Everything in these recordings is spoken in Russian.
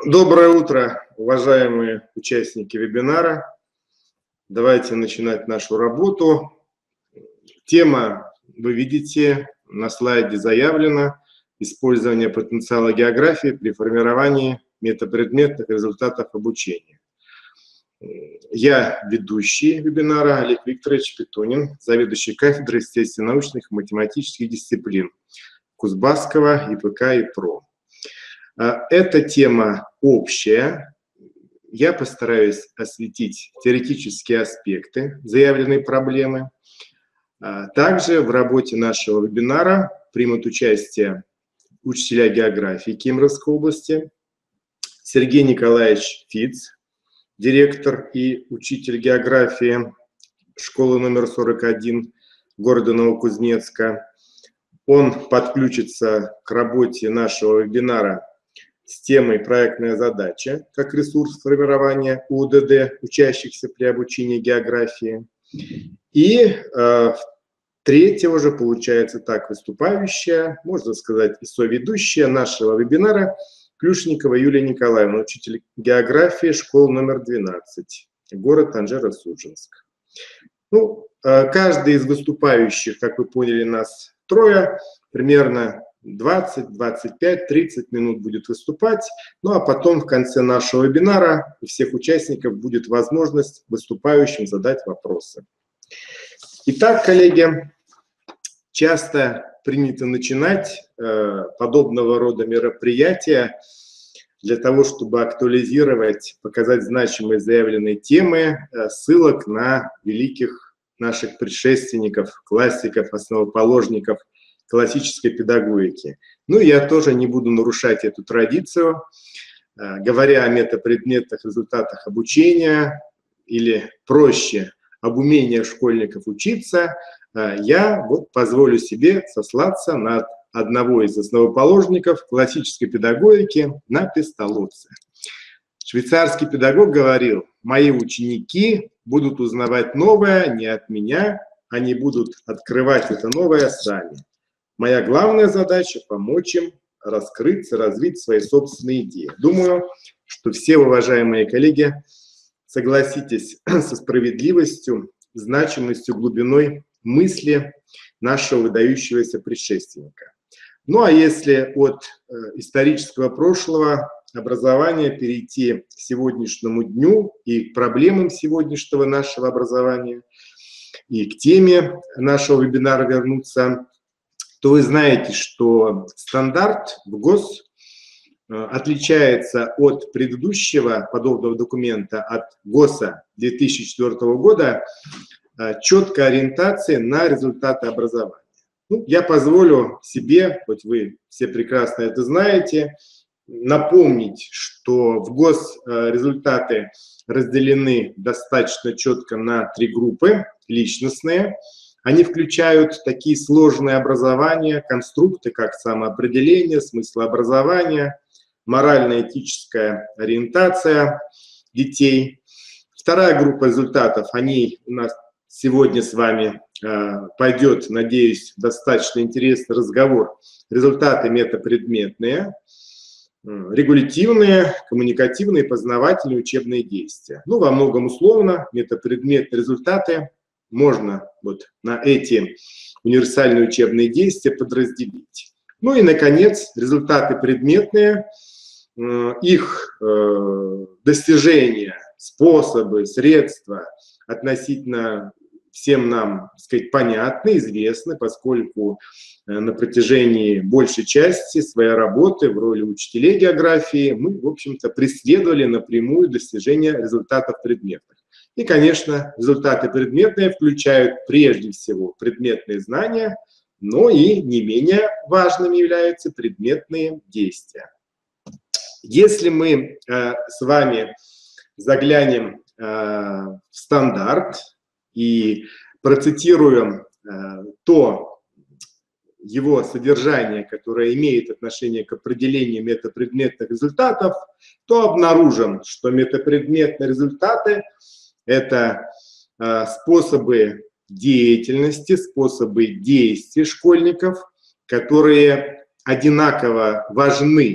Доброе утро, уважаемые участники вебинара. Давайте начинать нашу работу. Тема, вы видите, на слайде заявлена: использование потенциала географии при формировании метапредметных результатов обучения. Я ведущий вебинара Олег Викторович Петунин, заведующий кафедрой естественно-научных и математических дисциплин Кузбасского ИПК ИПРО. Эта тема общая. Я постараюсь осветить теоретические аспекты заявленной проблемы. Также в работе нашего вебинара примут участие учителя географии Кемеровской области, Сергей Николаевич Фиц, директор и учитель географии школы номер 41 города Новокузнецка. Он подключится к работе нашего вебинара с темой «Проектная задача» как ресурс формирования УДД, учащихся при обучении географии. И третья уже, получается так, выступающая, можно сказать, и соведущая нашего вебинара Клюшникова Юлия Николаевна, учитель географии школы номер 12, город Анжеро-Судженск. Ну, каждый из выступающих, как вы поняли, нас трое, примерно 20, 25, 30 минут будет выступать. Ну а потом в конце нашего вебинара у всех участников будет возможность выступающим задать вопросы. Итак, коллеги, часто принято начинать подобного рода мероприятия для того, чтобы актуализировать, показать значимые заявленные темы, ссылок на великих наших предшественников, классиков, основоположников классической педагогики. Ну, я тоже не буду нарушать эту традицию. Говоря о метапредметных результатах обучения, или проще, об умении школьников учиться, я позволю себе сослаться на одного из основоположников классической педагогики, на Песталоцци. Швейцарский педагог говорил: «Мои ученики будут узнавать новое не от меня, они будут открывать это новое сами. Моя главная задача – помочь им раскрыться, развить свои собственные идеи». Думаю, что все, уважаемые коллеги, согласитесь со справедливостью, значимостью, глубиной мысли нашего выдающегося предшественника. Ну а если от исторического прошлого образования перейти к сегодняшнему дню и к проблемам сегодняшнего нашего образования, и к теме нашего вебинара вернуться, то вы знаете, что стандарт в ГОС отличается от предыдущего подобного документа, от ГОСа 2004 года, четкой ориентацией на результаты образования. Ну, я позволю себе, хоть вы все прекрасно это знаете, напомнить, что в ГОС результаты разделены достаточно четко на три группы личностные. Они включают такие сложные образования, конструкты, как самоопределение, смыслообразование, морально-этическая ориентация детей. Вторая группа результатов, о ней у нас сегодня с вами пойдет, надеюсь, достаточно интересный разговор. Результаты метапредметные, регулятивные, коммуникативные, познавательные, учебные действия. Ну, во многом условно, метапредметные результаты можно вот на эти универсальные учебные действия подразделить. Ну и, наконец, результаты предметные, их достижения, способы, средства относительно всем нам, так сказать, понятны, известны, поскольку на протяжении большей части своей работы в роли учителей географии мы, в общем-то, преследовали напрямую достижение результатов предметных. И, конечно, результаты предметные включают прежде всего предметные знания, но и не менее важными являются предметные действия. Если мы с вами заглянем в стандарт и процитируем то его содержание, которое имеет отношение к определению метапредметных результатов, то обнаружим, что метапредметные результаты – это способы деятельности, способы действий школьников, которые одинаково важны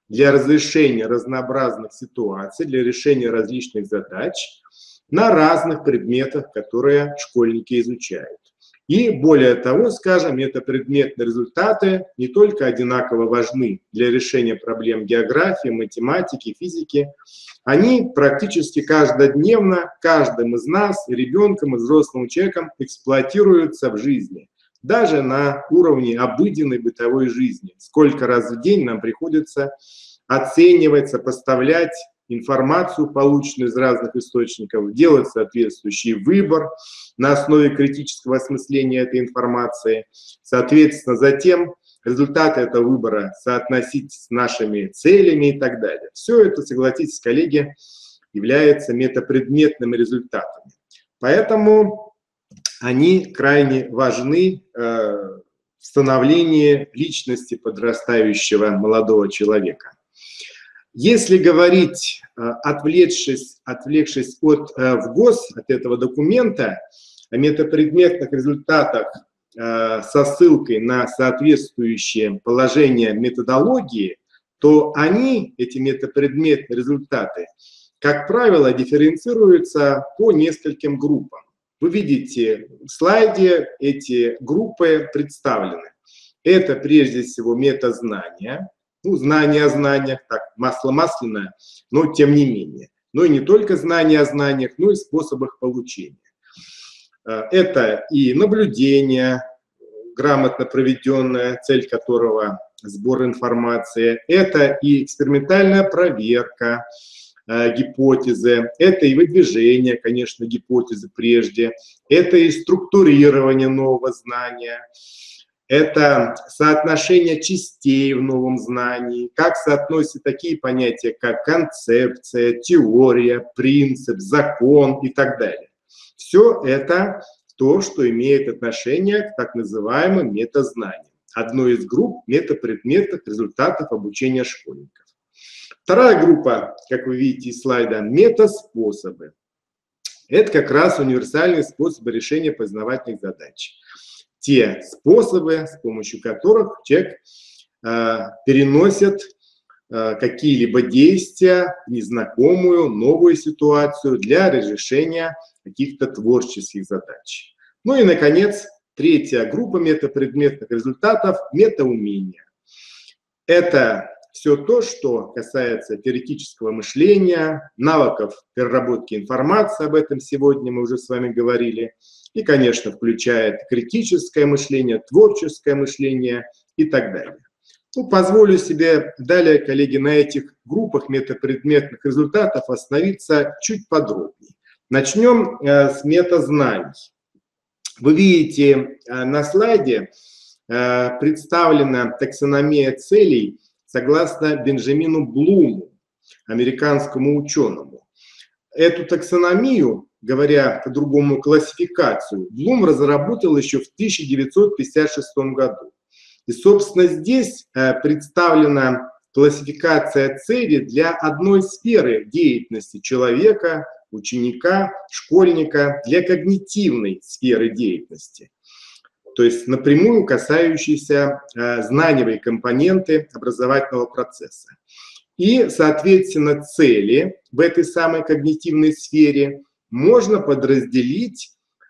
для разрешения разнообразных ситуаций, для решения различных задач на разных предметах, которые школьники изучают. И более того, скажем, метапредметные результаты не только одинаково важны для решения проблем географии, математики, физики, они практически каждодневно каждым из нас, и ребенком, и взрослым человеком эксплуатируются в жизни. Даже на уровне обыденной бытовой жизни. Сколько раз в день нам приходится оценивать, сопоставлять информацию, полученную из разных источников, делать соответствующий выбор на основе критического осмысления этой информации. Соответственно, затем результаты этого выбора соотносить с нашими целями и так далее. Все это, согласитесь, коллеги, является метапредметными результатами. Поэтому они крайне важны в становлении личности подрастающего молодого человека. Если говорить, отвлекшись от этого документа, о метапредметных результатах со ссылкой на соответствующее положение методологии, то они, эти метапредметные результаты, как правило, дифференцируются по нескольким группам. Вы видите в слайде, эти группы представлены. Это прежде всего метазнания. Ну, знания о знаниях, так, масло масляное, но тем не менее. Но и не только знания о знаниях, но и способах получения. Это и наблюдение, грамотно проведенная, цель которого сбор информации. Это и экспериментальная проверка гипотезы. Это и выдвижение, конечно, гипотезы прежде. Это и структурирование нового знания. Это соотношение частей в новом знании, как соотносятся такие понятия, как концепция, теория, принцип, закон и так далее. Все это то, что имеет отношение к так называемым метазнаниям. Одной из групп метапредметных результатов обучения школьников. Вторая группа, как вы видите из слайда, метаспособы. Это как раз универсальные способы решения познавательных задач. Те способы, с помощью которых человек переносит какие-либо действия в незнакомую, новую ситуацию для разрешения каких-то творческих задач. Ну и, наконец, третья группа метапредметных результатов – метаумения. Это все то, что касается теоретического мышления, навыков переработки информации, об этом сегодня мы уже с вами говорили, и, конечно, включает критическое мышление, творческое мышление и так далее. Ну, позволю себе далее, коллеги, на этих группах метапредметных результатов остановиться чуть подробнее. Начнем с метазнаний. Вы видите на слайде представлена таксономия целей согласно Бенджамину Блуму, американскому ученому. Эту таксономию, говоря по-другому, классификацию, Блум разработал еще в 1956 году. И, собственно, здесь представлена классификация целей для одной сферы деятельности человека, ученика, школьника, для когнитивной сферы деятельности, то есть напрямую касающейся знаниевой компоненты образовательного процесса. И, соответственно, цели в этой самой когнитивной сфере можно подразделить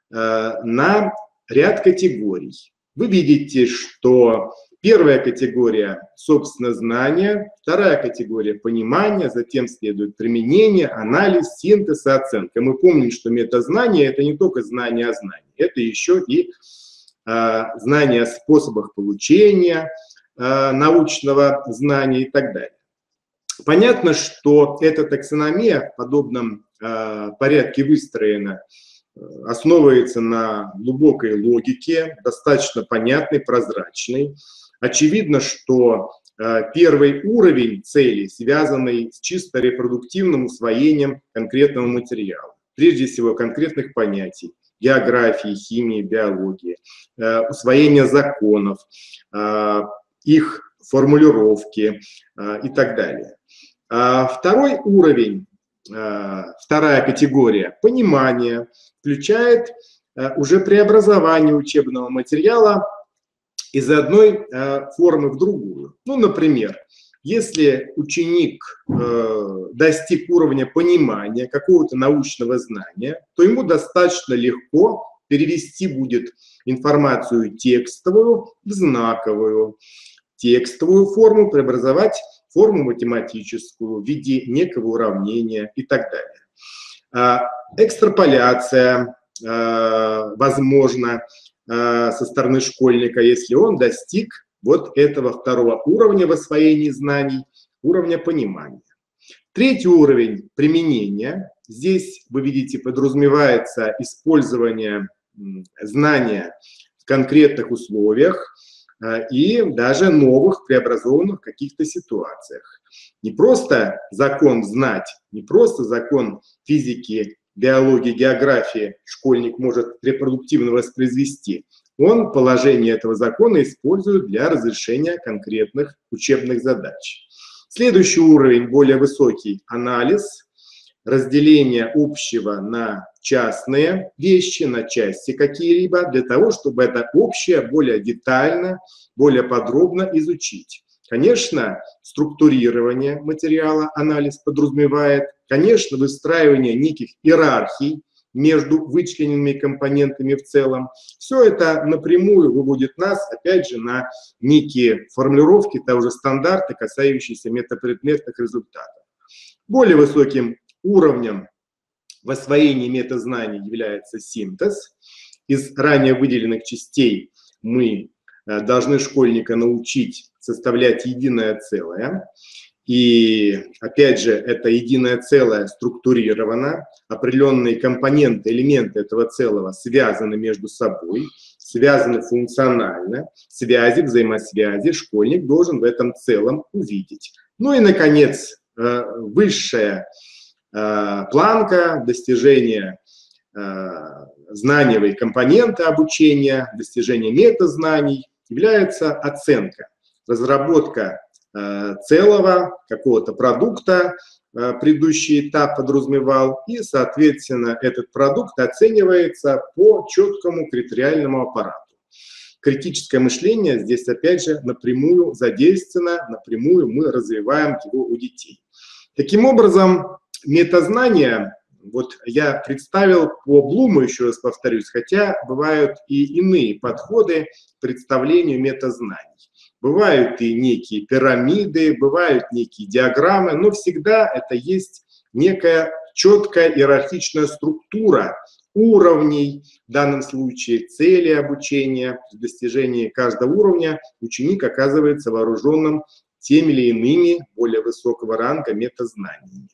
на ряд категорий. Вы видите, что первая категория, собственно, знания, вторая категория – понимание, затем следует применение, анализ, синтез и оценка. Мы помним, что метазнание – это не только знание о знании, это еще и знание о способах получения научного знания и так далее. Понятно, что эта таксономия в подобном порядке выстроена, основывается на глубокой логике, достаточно понятной, прозрачной. Очевидно, что первый уровень цели, связанный с чисто репродуктивным усвоением конкретного материала, прежде всего конкретных понятий, географии, химии, биологии, усвоение законов, их формулировки и так далее. Второй уровень, вторая категория, понимание, включает уже преобразование учебного материала из одной формы в другую. Ну, например, Если ученик достиг уровня понимания какого-то научного знания, то ему достаточно легко перевести будет информацию текстовую в знаковую, текстовую форму преобразовать в форму математическую в виде некого уравнения и так далее. Экстраполяция возможна со стороны школьника, если он достиг вот этого второго уровня в освоении знаний, уровня понимания. Третий уровень применения. Здесь, вы видите, подразумевается использование знания в конкретных условиях и даже новых преобразованных каких-то ситуациях. Не просто закон знать, не просто закон физики, биологии, географии школьник может репродуктивно воспроизвести. Он положение этого закона использует для разрешения конкретных учебных задач. Следующий уровень, более высокий, анализ, разделение общего на частные вещи, на части какие-либо, для того, чтобы это общее более детально, более подробно изучить. Конечно, структурирование материала анализ подразумевает, конечно, выстраивание неких иерархий между вычлененными компонентами в целом. Все это напрямую выводит нас, опять же, на некие формулировки того же стандарта, касающиеся метапредметных результатов. Более высоким уровнем в освоении метазнаний является синтез. Из ранее выделенных частей мы должны школьника научить составлять единое целое. И, опять же, это единое целое структурировано, определенные компоненты, элементы этого целого связаны между собой, связаны функционально, связи, взаимосвязи школьник должен в этом целом увидеть. Ну и, наконец, высшая планка достижения знаниевой компоненты обучения, достижения метазнаний является оценка, разработка целого какого-то продукта, предыдущий этап подразумевал, и, соответственно, этот продукт оценивается по четкому критериальному аппарату. Критическое мышление здесь, опять же, напрямую задействовано, напрямую мы развиваем его у детей. Таким образом, метазнания, вот я представил по Блуму, еще раз повторюсь, хотя бывают и иные подходы к представлению метазнаний. Бывают и некие пирамиды, бывают некие диаграммы, но всегда это есть некая четкая иерархичная структура уровней, в данном случае цели обучения. При достижении каждого уровня ученик оказывается вооруженным теми или иными более высокого ранга метазнаниями.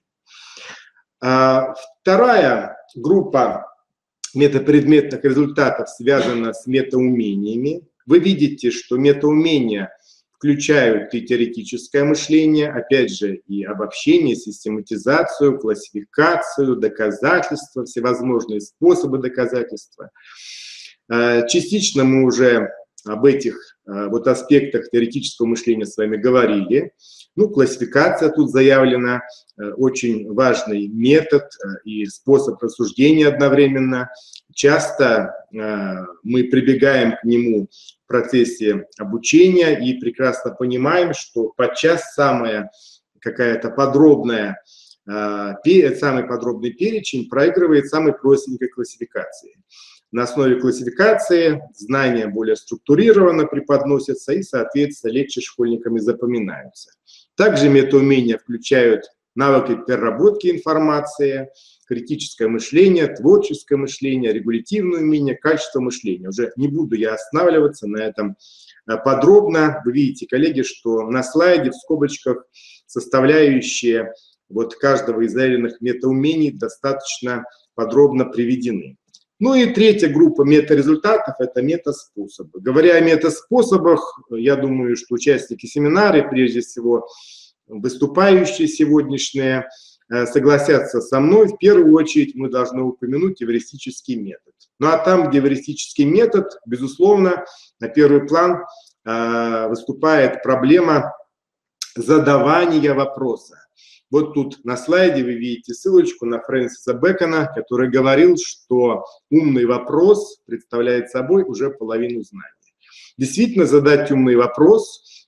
Вторая группа метапредметных результатов связана с метаумениями. Вы видите, что метаумения включают и теоретическое мышление, опять же, и обобщение, систематизацию, классификацию, доказательства, всевозможные способы доказательства. Частично мы уже об этих вот аспектах теоретического мышления с вами говорили. Ну, классификация тут заявлена, очень важный метод и способ рассуждения одновременно. Часто мы прибегаем к нему в процессе обучения и прекрасно понимаем, что подчас самая какая-то подробная, самый подробный перечень проигрывает самой простенькой классификации. На основе классификации знания более структурированно преподносятся и, соответственно, легче школьниками запоминаются. Также метаумения включают навыки переработки информации, критическое мышление, творческое мышление, регулятивное умение, качество мышления. Уже не буду я останавливаться на этом подробно. Вы видите, коллеги, что на слайде в скобочках составляющие вот каждого из заявленных метаумений достаточно подробно приведены. Ну и третья группа метарезультатов – это метаспособы. Говоря о метаспособах, я думаю, что участники семинара, прежде всего выступающие сегодняшние, согласятся со мной. В первую очередь мы должны упомянуть эвристический метод. Ну а там, где эвристический метод, безусловно, на первый план выступает проблема задавания вопроса. Вот тут на слайде вы видите ссылочку на Фрэнсиса Бэкона, который говорил, что умный вопрос представляет собой уже половину знаний. Действительно, задать умный вопрос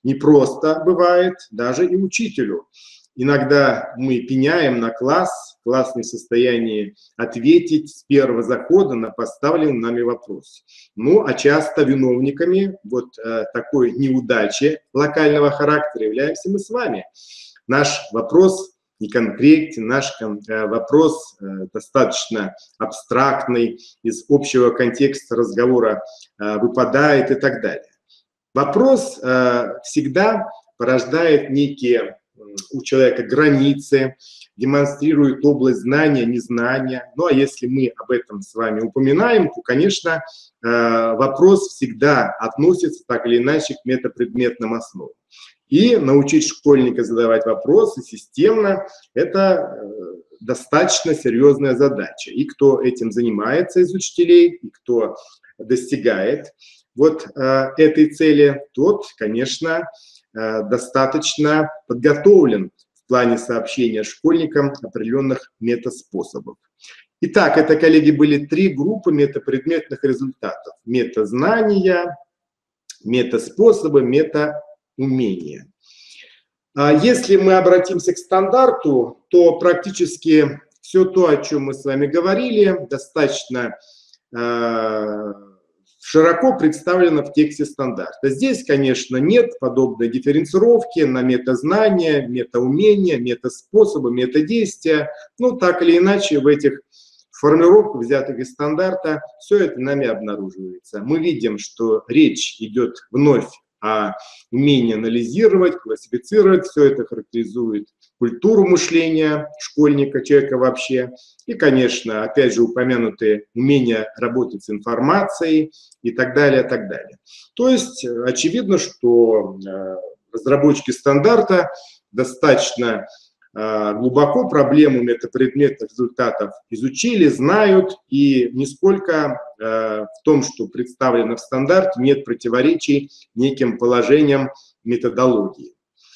непросто бывает даже и учителю. Иногда мы пеняем на класс не в состоянии ответить с первого захода на поставленный нами вопрос. Ну, а часто виновниками вот такой неудачи локального характера являемся мы с вами. Наш вопрос неконкретен, наш вопрос достаточно абстрактный, из общего контекста разговора выпадает и так далее. Вопрос всегда порождает некие у человека границы, демонстрирует область знания, незнания. Ну а если мы об этом с вами упоминаем, то, конечно, вопрос всегда относится так или иначе к метапредметным основам. И научить школьника задавать вопросы системно – это достаточно серьезная задача. И кто этим занимается из учителей, и кто достигает вот этой цели, тот, конечно, достаточно подготовлен в плане сообщения школьникам определенных метаспособов. Итак, это, коллеги, были 3 группы метапредметных результатов. Метазнания, метаспособы, метаумения. Если мы обратимся к стандарту, то практически все то, о чем мы с вами говорили, достаточно широко представлено в тексте стандарта. Здесь, конечно, нет подобной дифференцировки на метазнания, метаумения, метаспособы, метадействия. Ну, так или иначе, в этих формулировках, взятых из стандарта, все это нами обнаруживается. Мы видим, что речь идет вновь о умении анализировать, классифицировать, все это характеризует культуру мышления школьника, человека вообще. И, конечно, опять же упомянутые умения работать с информацией и так далее, так далее. То есть очевидно, что разработчики стандарта достаточно глубоко проблему метапредметных результатов изучили, знают, и нисколько в том, что представлено в стандарте, нет противоречий неким положениям методологии.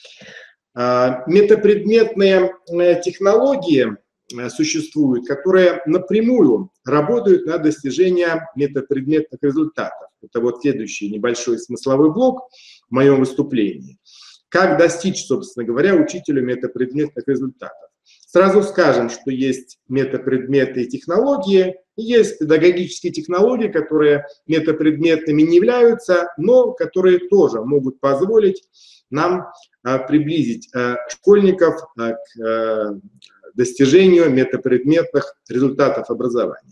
Метапредметные технологии существуют, которые напрямую работают на достижение метапредметных результатов. Это вот следующий небольшой смысловой блок в моем выступлении. Как достичь, собственно говоря, учителю метапредметных результатов? Сразу скажем, что есть метапредметные технологии, и есть педагогические технологии, которые метапредметными не являются, но которые тоже могут позволить нам приблизить школьников к достижению метапредметных результатов образования.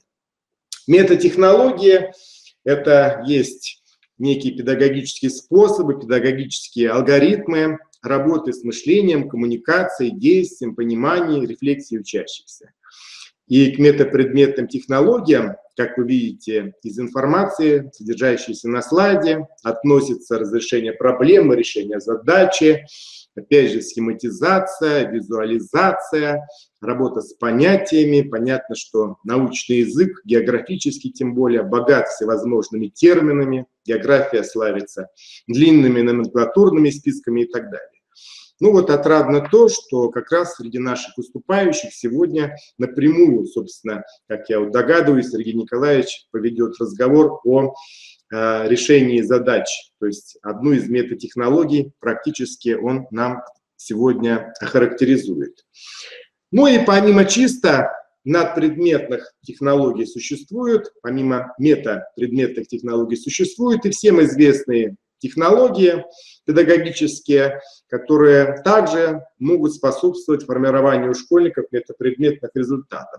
Метатехнологии – это есть некие педагогические способы, педагогические алгоритмы работы с мышлением, коммуникацией, действием, пониманием, рефлексией учащихся. И к метапредметным технологиям, как вы видите из информации, содержащейся на слайде, относится разрешение проблемы, решение задачи, опять же схематизация, визуализация, работа с понятиями. Понятно, что научный язык, географический тем более, богат всевозможными терминами, география славится длинными номенклатурными списками и так далее. Ну вот отрадно то, что как раз среди наших выступающих сегодня напрямую, собственно, как я вот догадываюсь, Сергей Николаевич поведет разговор о решении задач. То есть одну из метатехнологий практически он нам сегодня охарактеризует. Ну и помимо чисто надпредметных технологий существуют, помимо метапредметных технологий существуют и всем известные технологии педагогические, которые также могут способствовать формированию у школьников метапредметных результатов.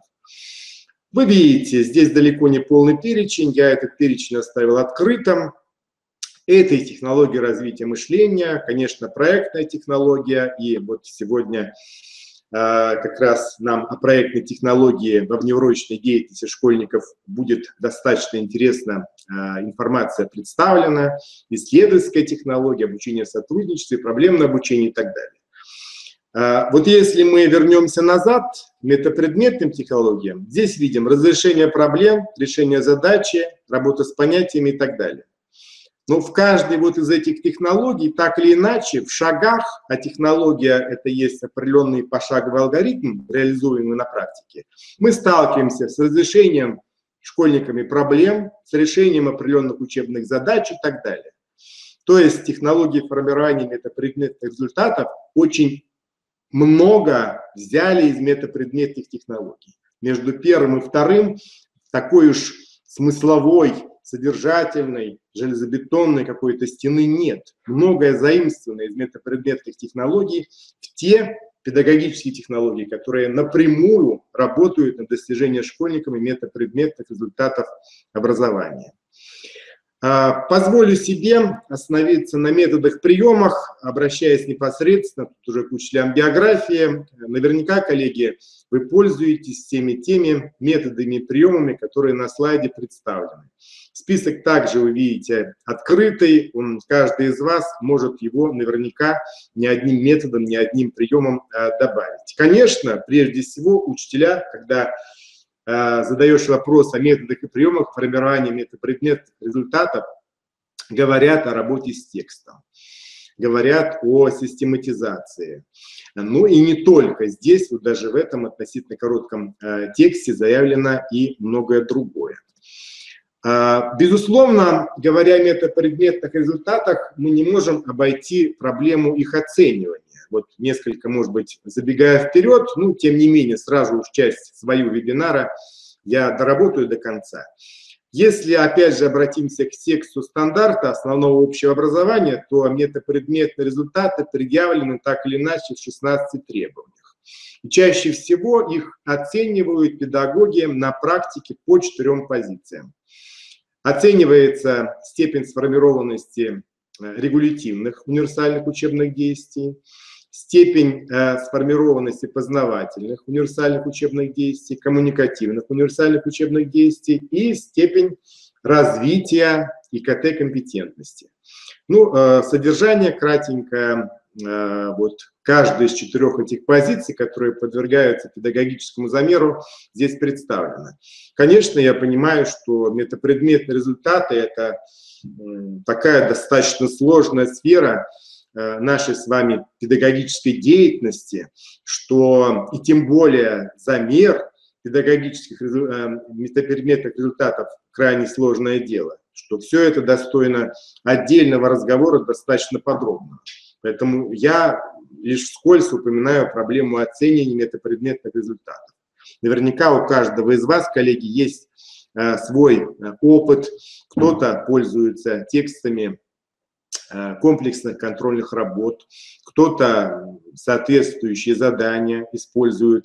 Вы видите, здесь далеко не полный перечень, я этот перечень оставил открытым. Это и технологии развития мышления, конечно, проектная технология, и вот сегодня как раз нам о проектной технологии во внеурочной деятельности школьников будет достаточно интересна информация представлена, исследовательская технология, обучение в сотрудничестве, проблемное обучение и так далее. Вот если мы вернемся назад к метапредметным технологиям, здесь видим разрешение проблем, решение задачи, работа с понятиями и так далее. Но в каждой вот из этих технологий, так или иначе, в шагах, а технология – это есть определенный пошаговый алгоритм, реализуемый на практике, мы сталкиваемся с разрешением школьниками проблем, с решением определенных учебных задач и так далее. То есть технологии формирования метапредметных результатов очень много взяли из метапредметных технологий. Между первым и вторым такой уж смысловой, содержательной, железобетонной какой-то стены нет. Многое заимствовано из метапредметных технологий в те педагогические технологии, которые напрямую работают на достижение школьниками метапредметных результатов образования. Позволю себе остановиться на методах, приемах, обращаясь непосредственно тут уже к учителям географии. Наверняка, коллеги, вы пользуетесь всеми теми методами и приемами, которые на слайде представлены. Список также вы видите открытый, каждый из вас может его наверняка ни одним методом, ни одним приемом добавить. Конечно, прежде всего, учителя, когда задаешь вопрос о методах и приемах формирования метапредметных результатов, говорят о работе с текстом, говорят о систематизации. Ну и не только здесь, вот даже в этом относительно коротком тексте заявлено и многое другое. Безусловно, говоря о метапредметных результатах, мы не можем обойти проблему их оценивания. Вот несколько, может быть, забегая вперед, но тем не менее, сразу уж часть своего вебинара я доработаю до конца. Если, опять же, обратимся к тексту стандарта основного общего образования, то метапредметные результаты предъявлены так или иначе в 16 требованиях. И чаще всего их оценивают педагоги на практике по 4 позициям. Оценивается степень сформированности регулятивных универсальных учебных действий, степень сформированности познавательных универсальных учебных действий, коммуникативных универсальных учебных действий и степень развития ИКТ-компетентности. Ну, содержание кратенькое, вот каждая из 4 этих позиций, которые подвергаются педагогическому замеру, здесь представлено. Конечно, я понимаю, что метапредметные результаты – это такая достаточно сложная сфера нашей с вами педагогической деятельности, что и тем более замер педагогических метапредметных результатов крайне сложное дело, что все это достойно отдельного разговора достаточно подробно. Поэтому я лишь вскользь упоминаю проблему оценивания метапредметных результатов. Наверняка у каждого из вас, коллеги, есть свой опыт, кто-то пользуется текстами комплексных контрольных работ, кто-то соответствующие задания использует,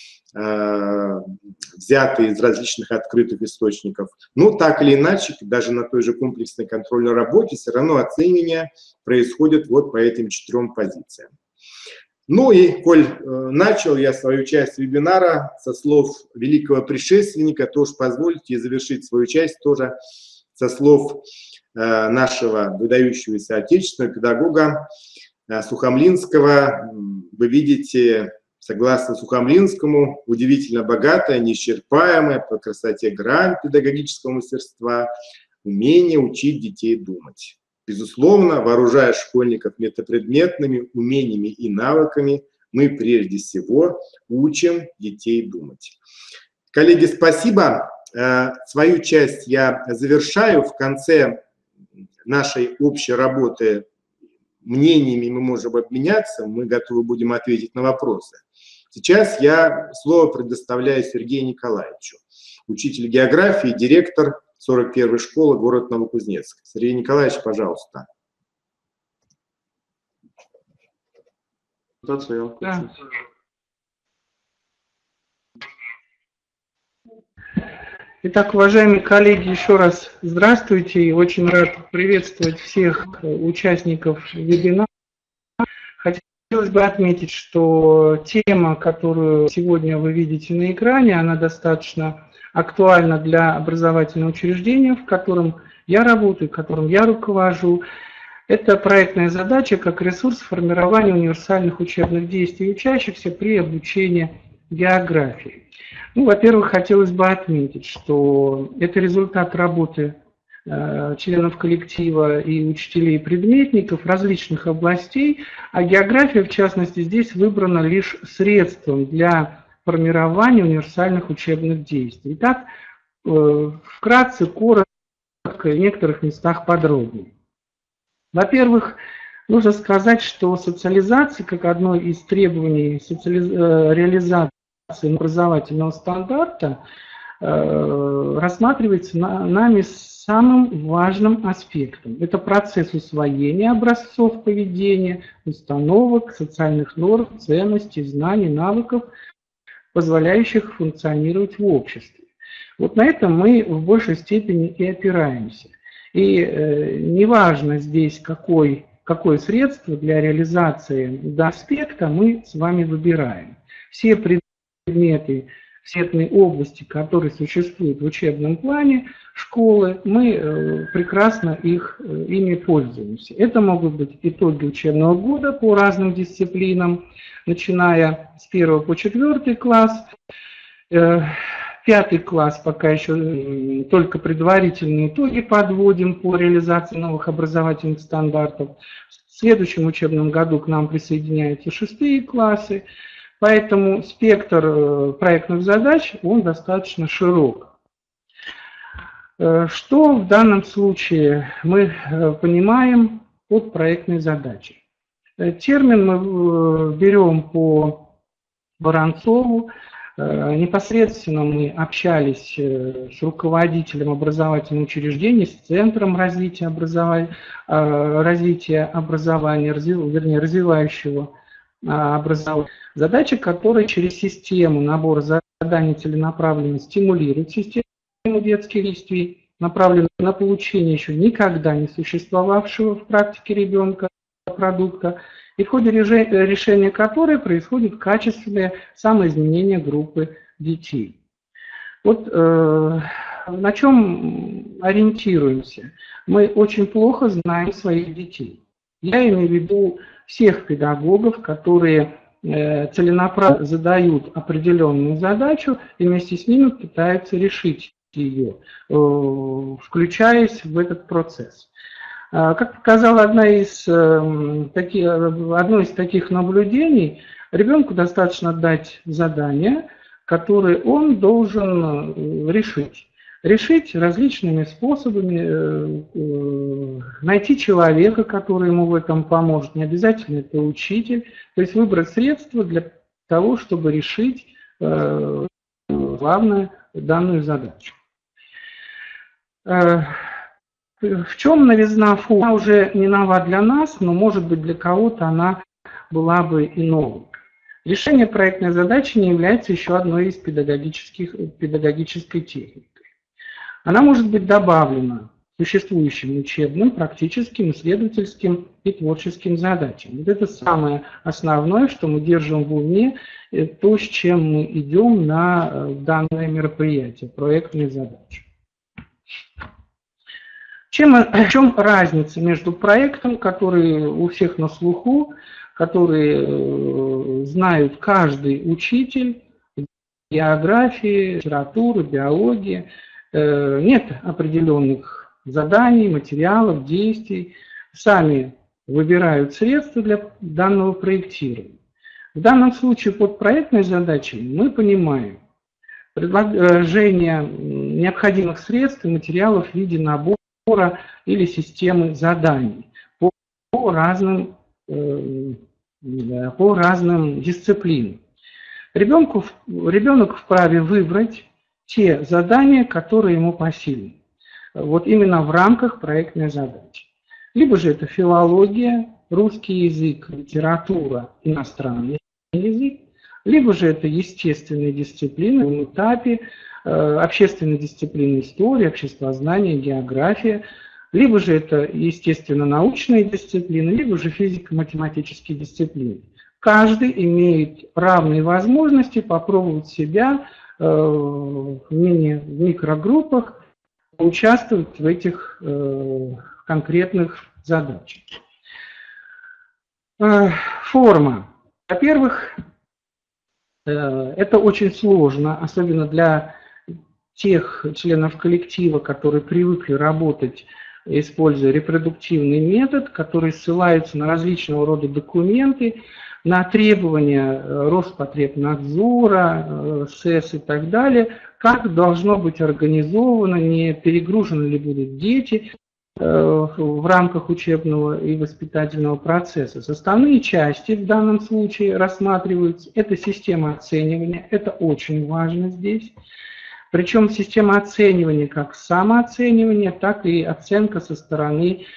взятые из различных открытых источников. Но так или иначе, даже на той же комплексной контрольной работе все равно оценивание происходит вот по этим 4 позициям. Ну и, коль начал я свою часть вебинара со слов великого предшественника, то уж позвольте завершить свою часть тоже со слов нашего выдающегося отечественного педагога Сухомлинского. Вы видите, согласно Сухомлинскому, удивительно богатая, неисчерпаемая по красоте грань педагогического мастерства, умение учить детей думать. Безусловно, вооружая школьников метапредметными умениями и навыками, мы прежде всего учим детей думать. Коллеги, спасибо. Свою часть я завершаю. В конце нашей общей работы мнениями мы можем обменяться, мы готовы будем ответить на вопросы. Сейчас я слово предоставляю Сергею Николаевичу, учитель географии, директор 41-й школы, город Новокузнецк. Сергей Николаевич, пожалуйста. Да. Итак, уважаемые коллеги, еще раз здравствуйте. И очень рад приветствовать всех участников вебинара. Хотелось бы отметить, что тема, которую сегодня вы видите на экране, она достаточно актуальна для образовательного учреждения, в котором я работаю, которым я руковожу. Это проектная задача как ресурс формирования универсальных учебных действий учащихся при обучении географии. Ну, во-первых, хотелось бы отметить, что это результат работы членов коллектива и учителей и предметников различных областей, а география, в частности, здесь выбрана лишь средством для формирования универсальных учебных действий. Итак, вкратце, коротко, в некоторых местах подробнее. Во-первых, нужно сказать, что социализация, как одно из требований реализации образовательного стандарта, рассматривается нами самым важным аспектом. Это процесс усвоения образцов поведения, установок, социальных норм, ценностей, знаний, навыков, позволяющих функционировать в обществе. Вот на этом мы в большей степени и опираемся. И неважно здесь, какое средство для реализации данного аспекта мы с вами выбираем. Все предметы, все области, которые существуют в учебном плане школы, мы прекрасно ими пользуемся. Это могут быть итоги учебного года по разным дисциплинам, начиная с 1 по 4 класс. 5 класс пока еще только предварительные итоги подводим по реализации новых образовательных стандартов. В следующем учебном году к нам присоединяются 6 классы. Поэтому спектр проектных задач, он достаточно широк. Что в данном случае мы понимаем под проектной задачей? Термин мы берем по Воронцову. Непосредственно мы общались с руководителем образовательного учреждения, с Центром развития образования, развивающего образования. Задача, которая через систему набора заданий целенаправленно стимулирует систему детских действий, направленную на получение еще никогда не существовавшего в практике ребенка продукта, и в ходе решения которой происходит качественное самоизменение группы детей. Вот на чем ориентируемся? Мы очень плохо знаем своих детей. Я имею в виду всех педагогов, которые целенаправленно задают определенную задачу и вместе с ними пытаются решить ее, включаясь в этот процесс. Как показало одно из таких наблюдений, ребенку достаточно дать задание, которое он должен решить. Решить различными способами, найти человека, который ему в этом поможет, не обязательно это учитель, то есть выбрать средства для того, чтобы решить главную данную задачу. В чем новизна ФУ? Она уже не нова для нас, но может быть для кого-то она была бы и новой. Решение проектной задачи не является еще одной из педагогической техник. Она может быть добавлена существующим учебным, практическим, исследовательским и творческим задачам. Вот это самое основное, что мы держим в уме, то, с чем мы идем на данное мероприятие, проектные задачи. В чем разница между проектом, который у всех на слуху, который знают каждый учитель, географии, литературы, биологии, нет определенных заданий, материалов, действий, сами выбирают средства для данного проектирования. В данном случае под проектной задачей мы понимаем предложение необходимых средств и материалов в виде набора или системы заданий по разным дисциплинам. Ребенок вправе выбрать те задания, которые ему по силам. Вот именно в рамках проектной задачи. Либо же это филология, русский язык, литература, иностранный язык, либо же это естественные дисциплины на этапе, общественные дисциплины история, обществознание, география, либо же это естественно-научные дисциплины, либо же физико-математические дисциплины. Каждый имеет равные возможности попробовать себя в микрогруппах, участвовать в этих конкретных задачах. Форма. Во-первых, это очень сложно, особенно для тех членов коллектива, которые привыкли работать, используя репродуктивный метод, который ссылается на различного рода документы, на требования Роспотребнадзора, СЭС и так далее, как должно быть организовано, не перегружены ли будут дети. в рамках учебного и воспитательного процесса. Составные части в данном случае рассматриваются. Это система оценивания, это очень важно здесь. Причем система оценивания как самооценивание, так и оценка со стороны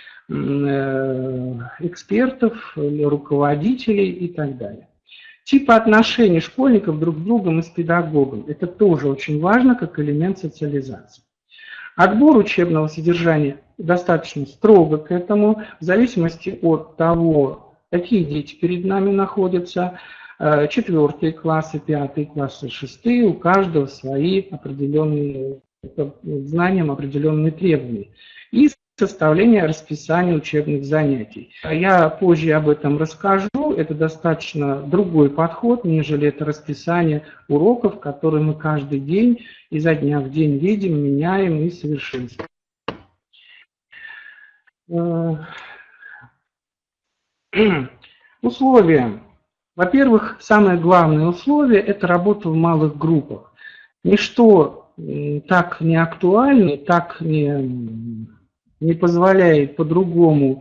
экспертов, руководителей и так далее. Типы отношений школьников друг с другом и с педагогом. Это тоже очень важно как элемент социализации. Отбор учебного содержания достаточно строго к этому, в зависимости от того, какие дети перед нами находятся, 4 классы, 5 классы, 6, у каждого свои определенные знания, определенные требования. И составление расписания учебных занятий. Я позже об этом расскажу. Это достаточно другой подход, нежели это расписание уроков, которые мы каждый день изо дня в день видим, меняем и совершенствуем. Условия. Во-первых, самое главное условие – это работа в малых группах. Ничто так не актуально, так не позволяет по-другому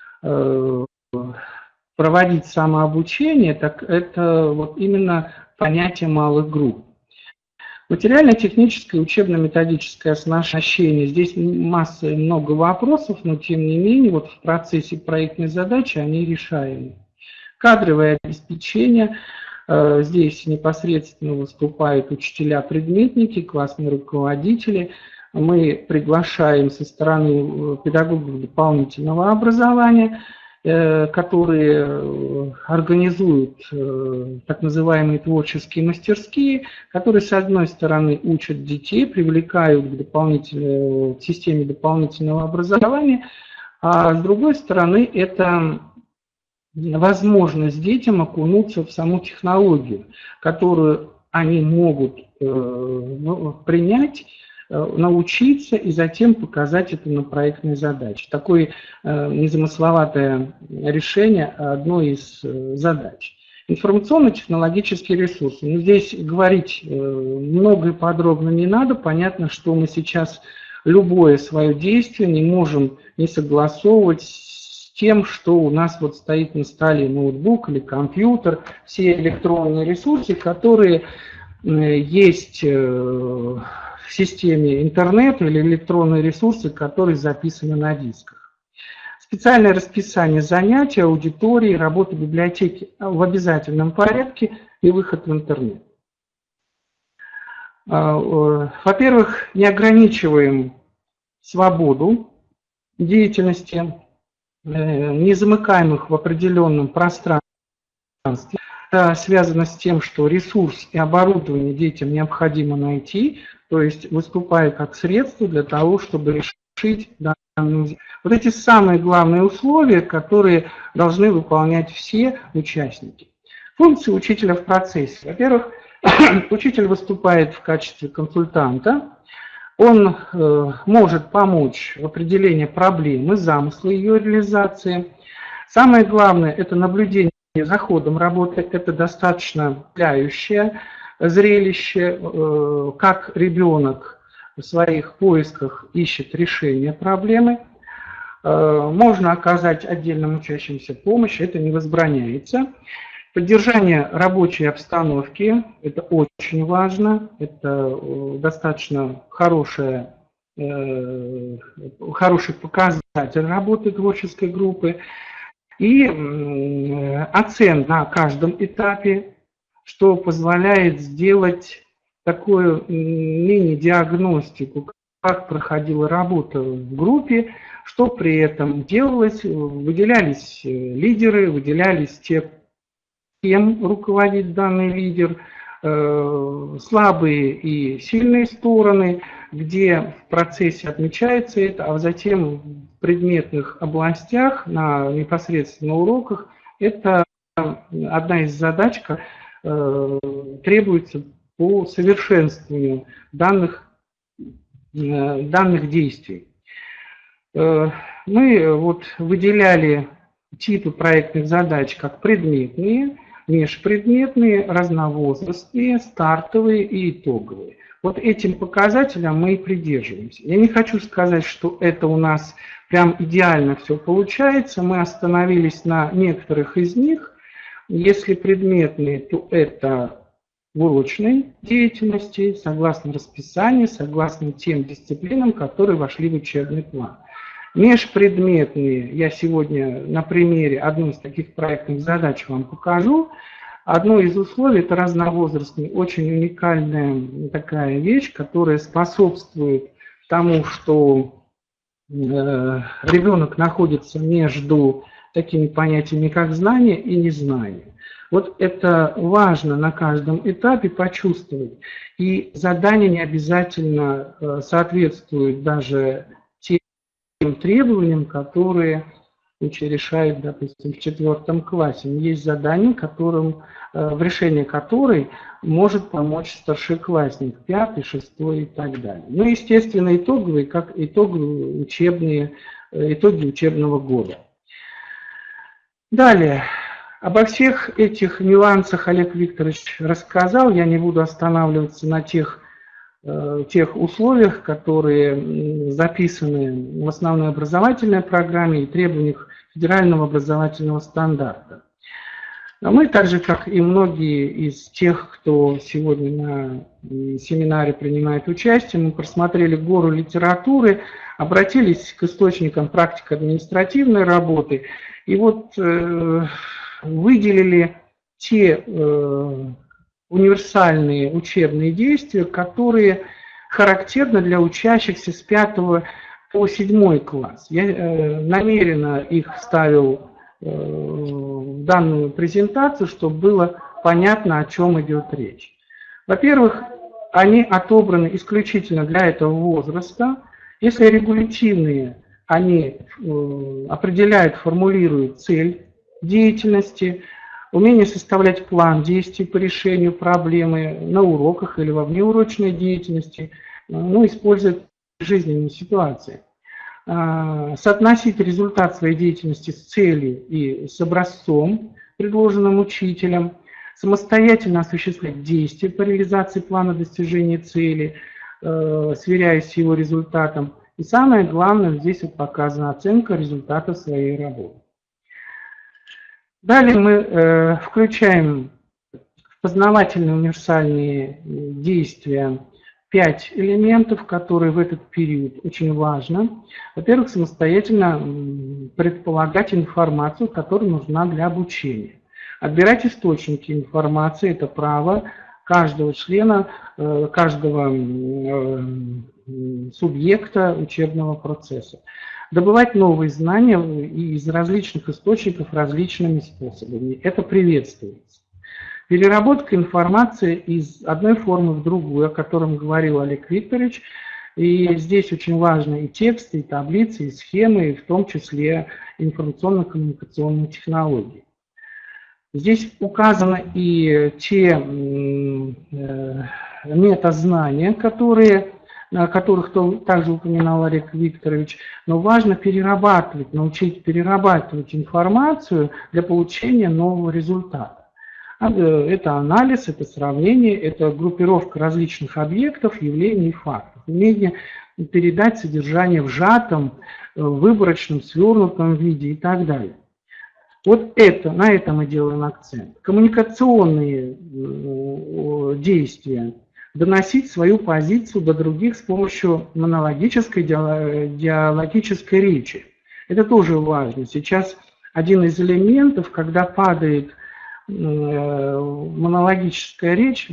проводить самообучение, так это вот именно понятие малых групп. Материально-техническое, учебно-методическое оснащение. Здесь масса и много вопросов, но тем не менее вот в процессе проектной задачи они решаемы. Кадровое обеспечение. Здесь непосредственно выступают учителя-предметники, классные руководители. Мы приглашаем со стороны педагогов дополнительного образования, которые организуют так называемые творческие мастерские, которые, с одной стороны, учат детей, привлекают к системе дополнительного образования, а с другой стороны, это возможность детям окунуться в саму технологию, которую они могут принять, научиться и затем показать это на проектной задаче. Такое незамысловатое решение одной из задач. Информационно-технологические ресурсы. Но здесь говорить много и подробно не надо. Понятно, что мы сейчас любое свое действие не можем не согласовывать с тем, что у нас вот стоит на столе ноутбук или компьютер, все электронные ресурсы, которые есть в системе интернет или электронные ресурсы, которые записаны на дисках. Специальное расписание занятий, аудитории, работа библиотеки в обязательном порядке и выход в интернет. Во-первых, не ограничиваем свободу деятельности, не замыкаем их в определенном пространстве. Это связано с тем, что ресурс и оборудование детям необходимо найти, то есть выступая как средство для того, чтобы решить данную. Вот эти самые главные условия, которые должны выполнять все участники. Функции учителя в процессе. Во-первых, учитель выступает в качестве консультанта. Он может помочь в определении проблемы, замысла ее реализации. Самое главное – это наблюдение за ходом работы. Это достаточно впечатляющее зрелище, как ребенок в своих поисках ищет решение проблемы. Можно оказать отдельным учащимся помощь, это не возбраняется. Поддержание рабочей обстановки, это очень важно, это достаточно хороший показатель работы творческой группы. И оценка на каждом этапе, что позволяет сделать такую мини-диагностику, как проходила работа в группе, что при этом делалось, выделялись лидеры, выделялись те, кем руководит данный лидер, слабые и сильные стороны, где в процессе отмечается это, а затем в предметных областях, непосредственно на уроках, это одна из задач, требуется по совершенствованию данных действий. Мы вот выделяли типы проектных задач как предметные, межпредметные, разновозрастные, стартовые и итоговые. Вот этим показателям мы и придерживаемся. Я не хочу сказать, что это у нас прям идеально все получается. Мы остановились на некоторых из них. Если предметные, то это в урочной деятельности, согласно расписанию, согласно тем дисциплинам, которые вошли в учебный план. Межпредметные я сегодня на примере одной из таких проектных задач вам покажу. Одно из условий – это разновозрастный, очень уникальная такая вещь, которая способствует тому, что ребенок находится между такими понятиями, как знание и незнание. Вот это важно на каждом этапе почувствовать. И задание не обязательно соответствует даже тем требованиям, которые решают, допустим, в 4 классе. Есть задание, в решении которой может помочь старшеклассник, 5, 6 и так далее. Ну, естественно, итоговые, как итоги учебного года. Далее. Обо всех этих нюансах Олег Викторович рассказал. Я не буду останавливаться на тех условиях, которые записаны в основной образовательной программе и требованиях федерального образовательного стандарта. А мы, так же как и многие из тех, кто сегодня на семинаре принимает участие, мы просмотрели гору литературы, обратились к источникам практики административной работы и вот выделили те универсальные учебные действия, которые характерны для учащихся с 5 по 7 класс. Я намеренно их вставил в данную презентацию, чтобы было понятно, о чем идет речь. Во-первых, они отобраны исключительно для этого возраста. Если регулятивные, они определяют, формулируют цель деятельности, умение составлять план действий по решению проблемы на уроках или во внеурочной деятельности, используя жизненные ситуации. Соотносить результат своей деятельности с целью и с образцом, предложенным учителем, самостоятельно осуществлять действия по реализации плана достижения цели, сверяясь с его результатом. И самое главное, здесь вот показана оценка результата своей работы. Далее мы включаем в познавательные универсальные действия 5 элементов, которые в этот период очень важно. Во-первых, самостоятельно предполагать информацию, которая нужна для обучения. Отбирать источники информации – это право каждого члена, каждого субъекта учебного процесса. Добывать новые знания из различных источников различными способами. Это приветствуется. Переработка информации из одной формы в другую, о котором говорил Олег Викторович. И здесь очень важны и тексты, и таблицы, и схемы, и в том числе информационно-коммуникационные технологии. Здесь указаны и те метазнания, о которых также упоминал Олег Викторович, но важно перерабатывать, научить перерабатывать информацию для получения нового результата. Это анализ, это сравнение, это группировка различных объектов, явлений и фактов. Умение передать содержание в сжатом, выборочном, свернутом виде и так далее. Вот на это мы делаем акцент. Коммуникационные действия. Доносить свою позицию до других с помощью монологической, диалогической речи. Это тоже важно. Сейчас один из элементов, когда падает монологическая речь,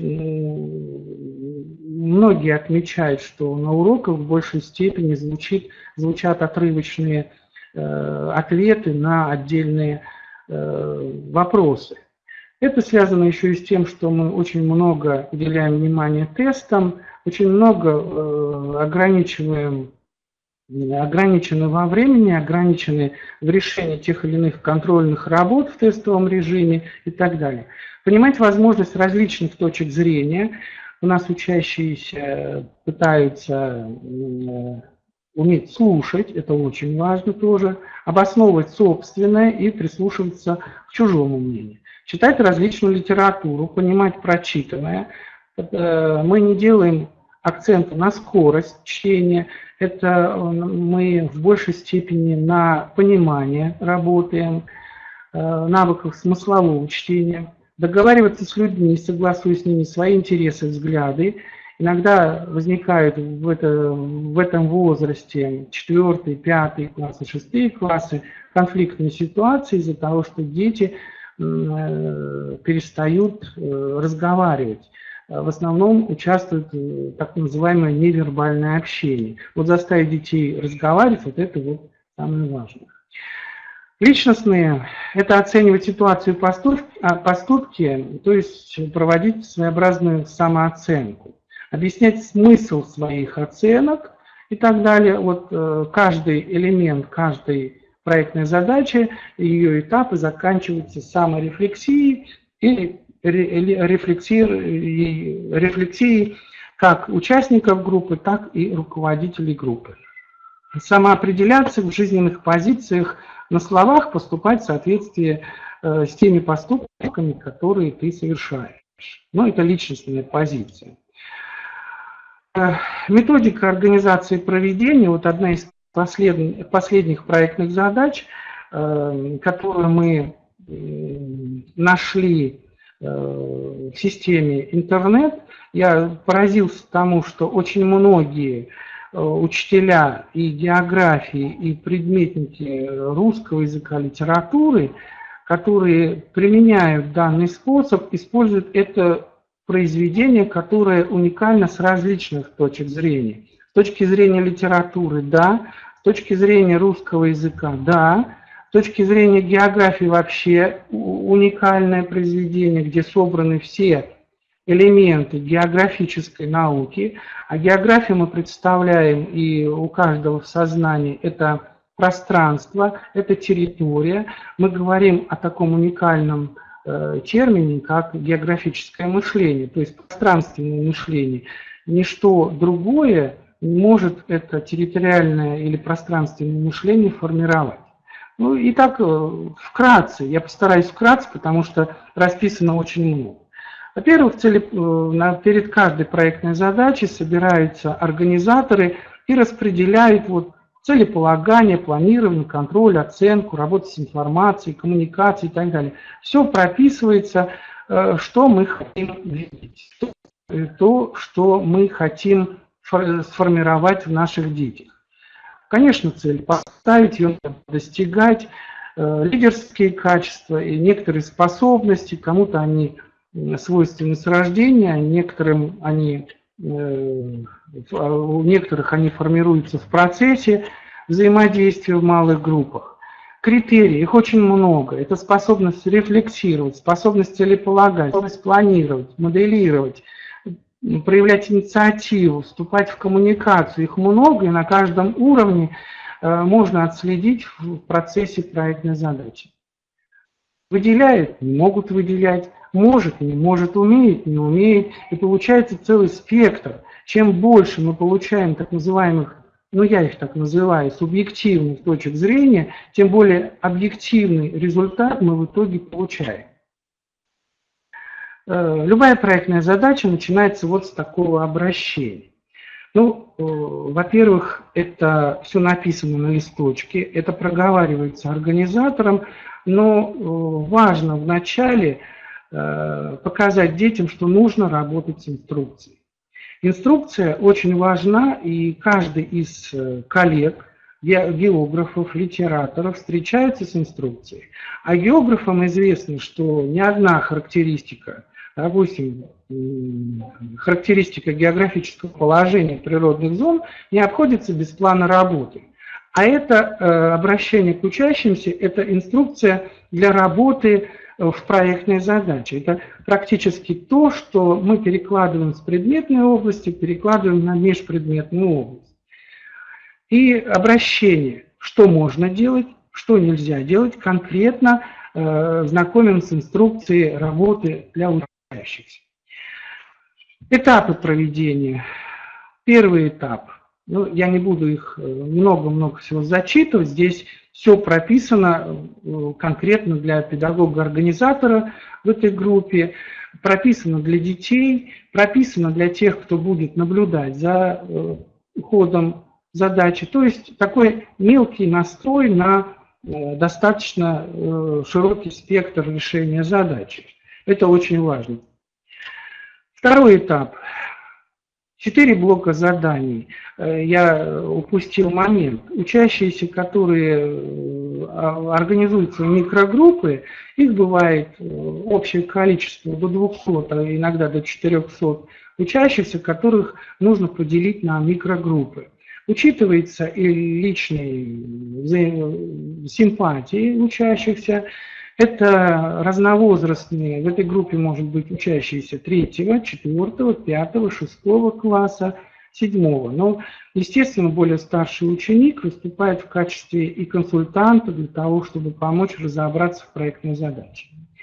многие отмечают, что на уроках в большей степени звучат отрывочные ответы на отдельные вопросы. Это связано еще и с тем, что мы очень много уделяем внимания тестам, очень много ограничены во времени, ограничены в решении тех или иных контрольных работ в тестовом режиме и так далее. Понимать возможность различных точек зрения. У нас учащиеся пытаются уметь слушать, это очень важно тоже, обосновывать собственное и прислушиваться к чужому мнению. Читать различную литературу, понимать прочитанное. Мы не делаем акцента на скорость чтения, это мы в большей степени на понимание работаем, навыков смыслового чтения, договариваться с людьми, согласуя с ними свои интересы, взгляды. Иногда возникают в этом возрасте 4, 5 классы, 6 классы конфликтные ситуации из-за того, что дети перестают разговаривать. В основном участвует в так называемое невербальное общение. Вот заставить детей разговаривать, вот это вот самое важное. Личностные – это оценивать ситуацию и поступки, то есть проводить своеобразную самооценку, объяснять смысл своих оценок и так далее. Вот каждый элемент, каждой проектной задачи, ее этапы заканчиваются саморефлексией или рефлексией как участников группы, так и руководителей группы. Самоопределяться в жизненных позициях, на словах поступать в соответствии с теми поступками, которые ты совершаешь. Но это личностная позиция. Методика организации проведения, вот одна из последних проектных задач, которую мы нашли в системе интернет. Я поразился тому, что очень многие учителя и географии, и предметники русского языка, литературы, которые применяют данный способ, используют это произведение, которое уникально с различных точек зрения. С точки зрения литературы – да, с точки зрения русского языка – да, с точки зрения географии вообще уникальное произведение, где собраны все элементы географической науки. А географию мы представляем, и у каждого в сознании это пространство, это территория. Мы говорим о таком уникальном термине, как географическое мышление, то есть пространственное мышление. Ничто другое не может это территориальное или пространственное мышление формировать. Ну и так вкратце, я постараюсь вкратце, потому что расписано очень много. Во-первых, перед каждой проектной задачей собираются организаторы и распределяют целеполагание, планирование, контроль, оценку, работу с информацией, коммуникацией и так далее. Все прописывается, что мы хотим видеть, то, что мы хотим сформировать в наших детях. Конечно, цель поставить, ее достигать, лидерские качества и некоторые способности, кому-то они свойственны с рождения, у некоторых они формируются в процессе взаимодействия в малых группах. Критерии, их очень много. Это способность рефлексировать, способность целеполагать, способность планировать, моделировать, проявлять инициативу, вступать в коммуникацию. Их много, и на каждом уровне можно отследить в процессе проектной задачи. Выделяют, не могут выделять, может, не может, умеет, не умеет. И получается целый спектр. Чем больше мы получаем так называемых, я их так называю, субъективных точек зрения, тем более объективный результат мы в итоге получаем. Любая проектная задача начинается с такого обращения. Во-первых, это все написано на листочке, это проговаривается организатором, но важно вначале показать детям, что нужно работать с инструкцией. Инструкция очень важна, и каждый из коллег, географов, литераторов встречается с инструкцией. А географам известно, что ни одна характеристика, допустим, характеристика географического положения природных зон не обходится без плана работы. А это обращение к учащимся, это инструкция для работы в проектной задаче. Это практически то, что мы перекладываем с предметной области, перекладываем на межпредметную область. И обращение, что можно делать, что нельзя делать, конкретно знакомим с инструкцией работы для учащихся. Этапы проведения. Первый этап. Я не буду их много-много всего зачитывать. Здесь все прописано конкретно для педагога-организатора в этой группе, прописано для детей, прописано для тех, кто будет наблюдать за ходом задачи. То есть такой мелкий настрой на достаточно широкий спектр решения задачи. Это очень важно. Второй этап. 4 блока заданий. Я упустил момент. Учащиеся, которые организуются в микрогруппы, их бывает общее количество до 200, а иногда до 400 учащихся, которых нужно поделить на микрогруппы. Учитывается и личные симпатии учащихся. Это разновозрастные, в этой группе может быть учащиеся 3, 4, 5, 6 класса, 7. Но, естественно, более старший ученик выступает в качестве и консультанта для того, чтобы помочь разобраться в проектной задаче.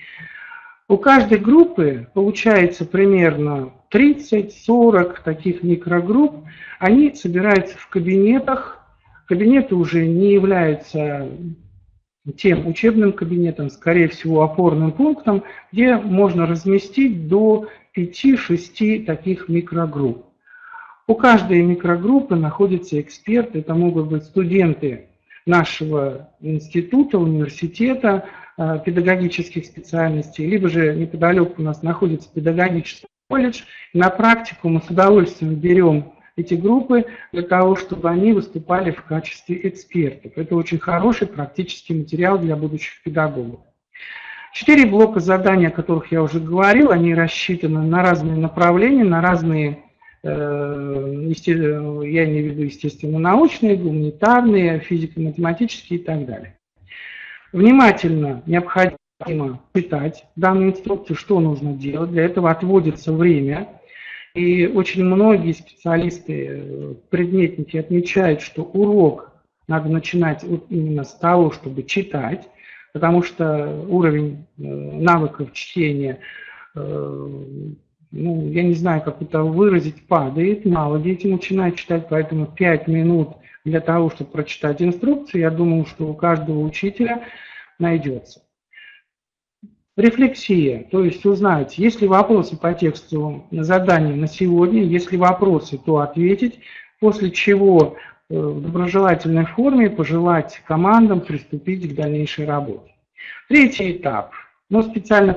У каждой группы получается примерно 30-40 таких микрогрупп. Они собираются в кабинетах. Кабинеты уже не являются тем учебным кабинетом, скорее всего, опорным пунктом, где можно разместить до 5-6 таких микрогрупп. У каждой микрогруппы находится эксперт, это могут быть студенты нашего института, университета, педагогических специальностей, либо же неподалеку у нас находится педагогический колледж. На практику мы с удовольствием берем эти группы для того, чтобы они выступали в качестве экспертов. Это очень хороший практический материал для будущих педагогов. 4 блока заданий, о которых я уже говорил, они рассчитаны на разные направления, на разные, я имею в виду, естественно, научные, гуманитарные, физико-математические и так далее. Внимательно необходимо читать данную инструкцию, что нужно делать. Для этого отводится время. И очень многие специалисты, предметники отмечают, что урок надо начинать вот именно с того, чтобы читать, потому что уровень навыков чтения, ну, я не знаю, как это выразить, падает, мало дети начинают читать, поэтому 5 минут для того, чтобы прочитать инструкцию, я думаю, что у каждого учителя найдется. Рефлексия, то есть узнать, есть ли вопросы по тексту задания на сегодня, если вопросы, то ответить, после чего в доброжелательной форме пожелать командам приступить к дальнейшей работе. Третий этап. Но специально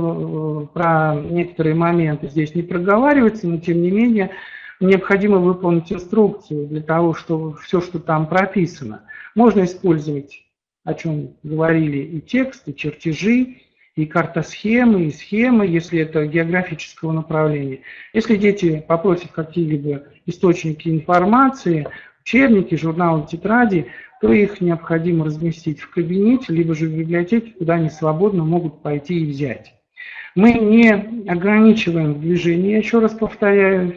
про некоторые моменты здесь не проговаривается, но тем не менее необходимо выполнить инструкцию для того, чтобы все, что там прописано. Можно использовать, о чем говорили, и текст, и чертежи, и картосхемы, и схемы, если это географического направления. Если дети попросят какие-либо источники информации, учебники, журналы, тетради, то их необходимо разместить в кабинете, либо же в библиотеке, куда они свободно могут пойти и взять. Мы не ограничиваем движение, еще раз повторяю.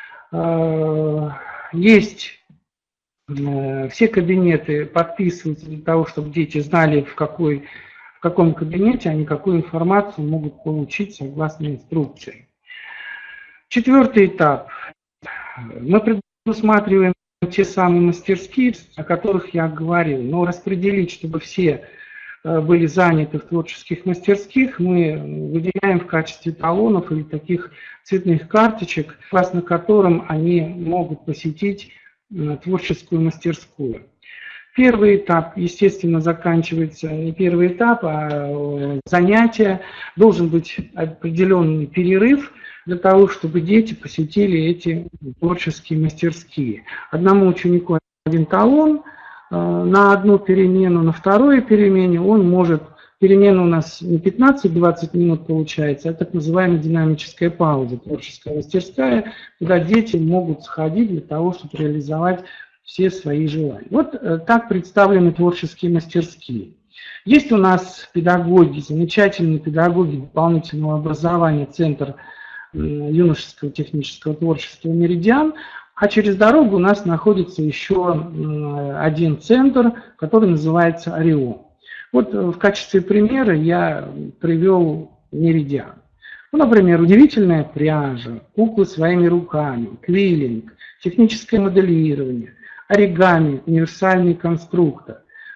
Есть все кабинеты подписываются для того, чтобы дети знали, в каком кабинете они какую информацию могут получить согласно инструкции. Четвертый этап. Мы предусматриваем те самые мастерские, о которых я говорил, но распределить, чтобы все были заняты в творческих мастерских, мы выделяем в качестве талонов или таких цветных карточек, согласно которым они могут посетить творческую мастерскую. Первый этап, естественно, заканчивается не первый этап, а занятие. Должен быть определенный перерыв для того, чтобы дети посетили эти творческие мастерские. Одному ученику 1 талон на одну перемену, на второй перемене он может, перемена у нас не 15-20 минут получается, а так называемая динамическая пауза, творческая мастерская, куда дети могут сходить для того, чтобы реализовать все свои желания. Вот так представлены творческие мастерские. Есть у нас педагоги, замечательные педагоги дополнительного образования, Центр юношеского технического творчества «Меридиан», а через дорогу у нас находится еще один центр, который называется «Орион». Вот в качестве примера я привел «Меридиан». Ну, например, удивительная пряжа, куклы своими руками, квиллинг, техническое моделирование, оригами, универсальный конструктор.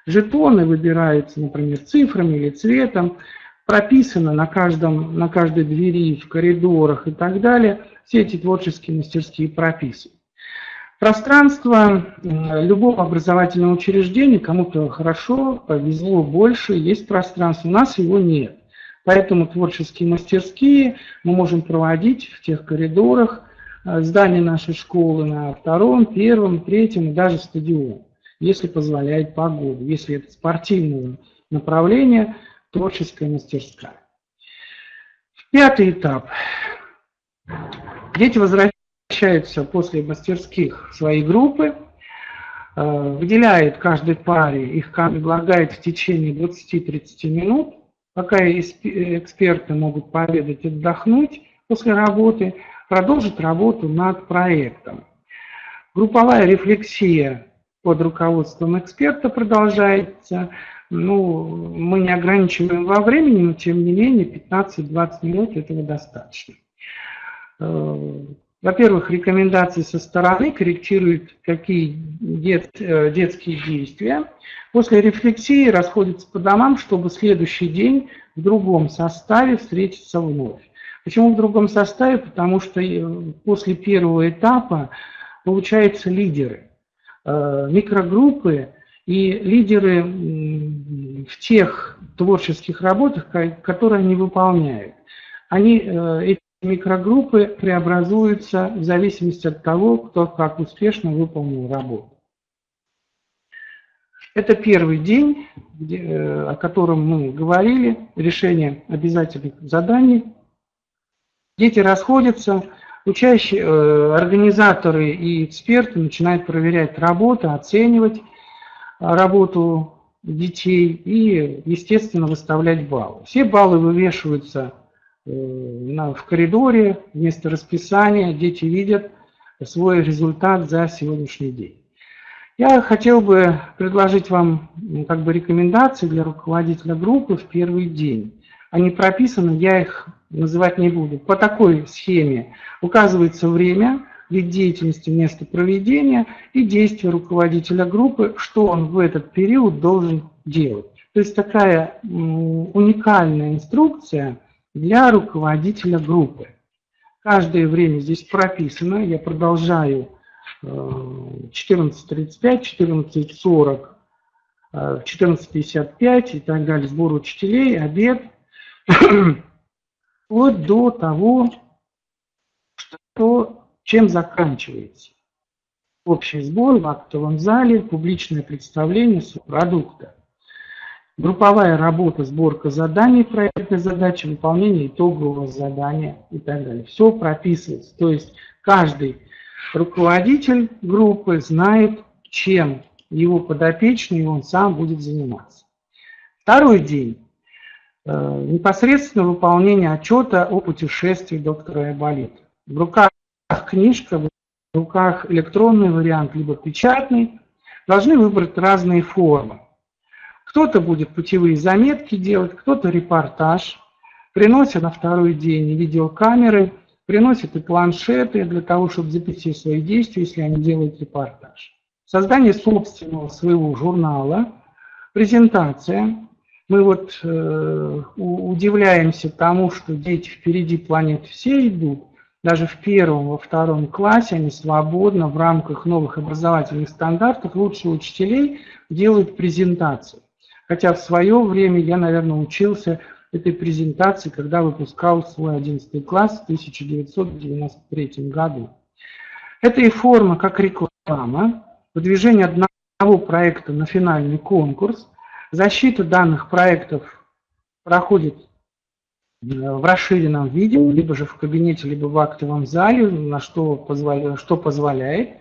Жетоны выбираются, например, цифрами или цветом, прописано на каждой двери, в коридорах и так далее. Все эти творческие мастерские прописаны. Пространство любого образовательного учреждения, кому-то хорошо, повезло больше, есть пространство, у нас его нет. Поэтому творческие мастерские мы можем проводить в тех коридорах здания нашей школы на втором, первом, третьем и даже стадион, если позволяет погода, если это спортивное направление, творческая мастерская. Пятый этап. Дети возвращаются после мастерских в свои группы, выделяет каждой паре, их предлагает в течение 20-30 минут, пока эксперты могут пообедать, отдохнуть после работы, продолжить работу над проектом. Групповая рефлексия под руководством эксперта продолжается. Мы не ограничиваем во времени, но тем не менее 15-20 минут этого достаточно. Во-первых, рекомендации со стороны корректируют какие детские действия. После рефлексии расходятся по домам, чтобы следующий день в другом составе встретиться вновь. Почему в другом составе? Потому что после первого этапа получаются лидеры, микрогруппы и лидеры в тех творческих работах, которые они выполняют. Эти микрогруппы преобразуются в зависимости от того, кто как успешно выполнил работу. Это первый день, о котором мы говорили, решение обязательных заданий. Дети расходятся, организаторы и эксперты начинают проверять работу, оценивать работу детей и, естественно, выставлять баллы. Все баллы вывешиваются в коридоре, вместо расписания, дети видят свой результат за сегодняшний день. Я хотел бы предложить вам рекомендации для руководителя группы в первый день. Они прописаны, я их называть не буду. По такой схеме указывается время, вид деятельности, место проведения и действия руководителя группы, что он в этот период должен делать. То есть такая уникальная инструкция для руководителя группы. Каждое время здесь прописано. Я продолжаю 14:35, 14:40, 14:55 и так далее. Сбор учителей, обед. Вплоть до того, чем заканчивается. Общий сбор в актовом зале, публичное представление продукта. Групповая работа, сборка заданий, проектной задачи, выполнение итогового задания и так далее. Все прописывается. То есть каждый руководитель группы знает, чем его подопечный, и он сам будет заниматься. Второй день. Непосредственно выполнение отчета о путешествии доктора Айболита. В руках книжка, в руках электронный вариант, либо печатный. Должны выбрать разные формы. Кто-то будет путевые заметки делать, кто-то репортаж. Приносят на второй день видеокамеры, приносят и планшеты для того, чтобы записать свои действия, если они делают репортаж. Создание собственного своего журнала, презентация. Мы удивляемся тому, что дети впереди планеты все идут. Даже в первом, во втором классе они свободно в рамках новых образовательных стандартов лучшие учителей делают презентации. Хотя в свое время я, наверное, учился этой презентации, когда выпускал свой 11 класс в 1993 году. Это и форма как реклама, выдвижение одного проекта на финальный конкурс. Защита данных проектов проходит в расширенном виде, либо же в кабинете, либо в актовом зале, что позволяет.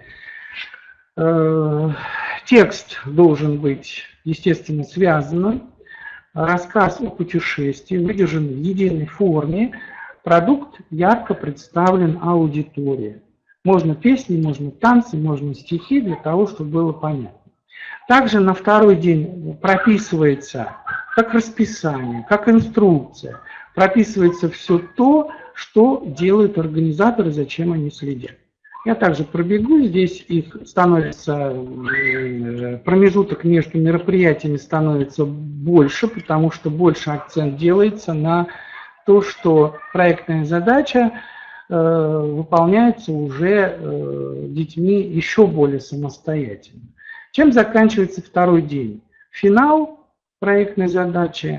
Текст должен быть, естественно, связанным. Рассказ о путешествии выдержан в единой форме. Продукт ярко представлен аудитории. Можно песни, можно танцы, можно стихи, для того, чтобы было понятно. Также на второй день прописывается как расписание, как инструкция. Прописывается все то, что делают организаторы, зачем они следят. Я также пробегу, здесь их становится, промежуток между мероприятиями становится больше, потому что больше акцент делается на то, что проектная задача выполняется уже детьми еще более самостоятельно. Чем заканчивается второй день? Финал проектной задачи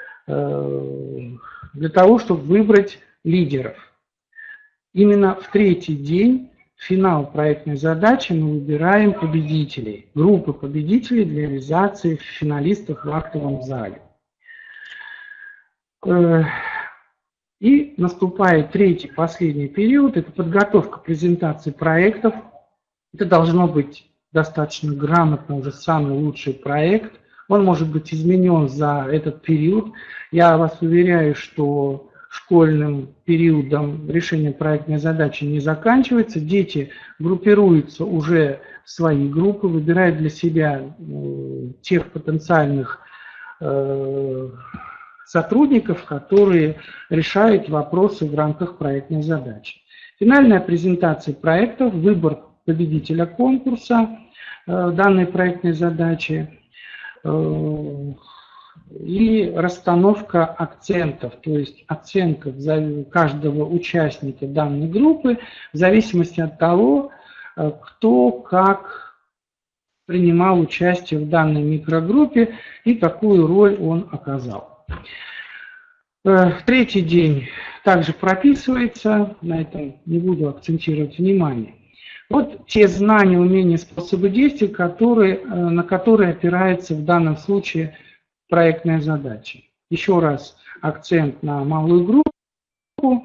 для того, чтобы выбрать лидеров. Именно в третий день, финал проектной задачи, мы выбираем победителей, группы победителей для реализации финалистов в актовом зале. И наступает третий, последний период, это подготовка презентации проектов. Это должно быть достаточно грамотно, уже самый лучший проект. Он может быть изменен за этот период. Я вас уверяю, что школьным периодом решение проектной задачи не заканчивается. Дети группируются уже в свои группы, выбирают для себя тех потенциальных сотрудников, которые решают вопросы в рамках проектной задачи. Финальная презентация проектов, выбор победителя конкурса данной проектной задачи и расстановка акцентов, то есть оценка каждого участника данной группы в зависимости от того, кто как принимал участие в данной микрогруппе и какую роль он оказал. В третий день также прописывается, на этом не буду акцентировать внимание. Вот те знания, умения, способы действий, на которые опирается в данном случае проектная задача. Еще раз акцент на малую группу,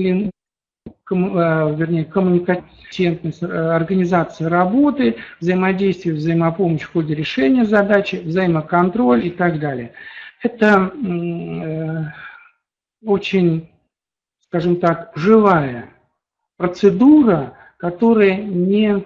коммуникативность, организация работы, взаимодействие, взаимопомощь в ходе решения задачи, взаимоконтроль и так далее. Это очень, скажем так, живая процедура, которая не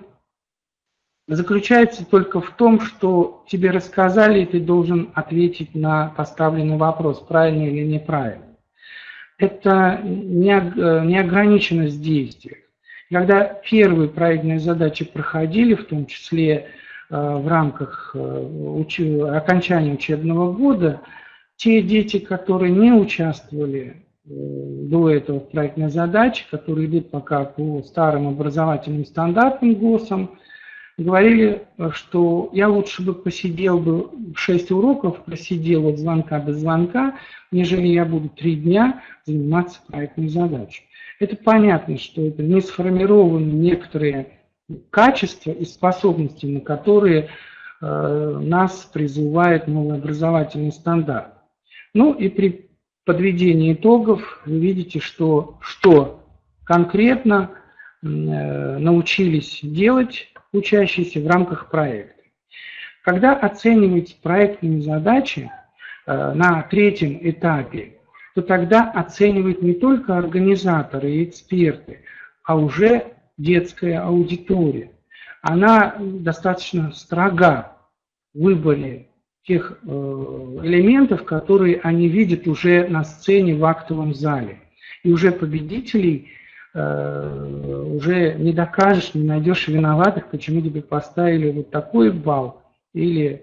заключается только в том, что тебе рассказали, и ты должен ответить на поставленный вопрос, правильно или неправильно. Это неограниченность действий. Когда первые проектные задачи проходили, в том числе в рамках окончания учебного года, те дети, которые не участвовали до этого в проектной задаче, которые идут пока по старым образовательным стандартам ГОСам, говорили, что я лучше бы посидел бы 6 уроков, просидел от звонка до звонка, нежели я буду 3 дня заниматься проектной задачей. Это понятно, что это не сформированы некоторые качества и способности, на которые нас призывает новый образовательный стандарт. Ну и при подведении итогов вы видите, что конкретно научились делать учащиеся в рамках проекта. Когда оцениваются проектные задачи на третьем этапе, то тогда оценивают не только организаторы и эксперты, а уже детская аудитория. Она достаточно строга в выборе тех элементов, которые они видят уже на сцене в актовом зале. И уже победителей уже не докажешь, не найдешь виноватых, почему тебе поставили вот такой балл, или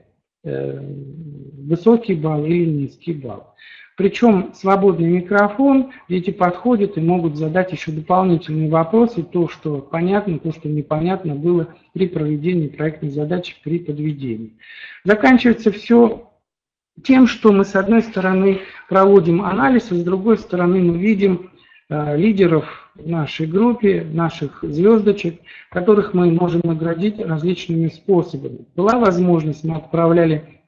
высокий балл, или низкий балл. Причем свободный микрофон, дети подходят и могут задать еще дополнительные вопросы, то, что понятно, то, что непонятно было при проведении проектной задачи, при подведении. Заканчивается все тем, что мы с одной стороны проводим анализ, а с другой стороны мы видим лидеров в нашей группе, наших звездочек, которых мы можем наградить различными способами. Была возможность, мы отправляли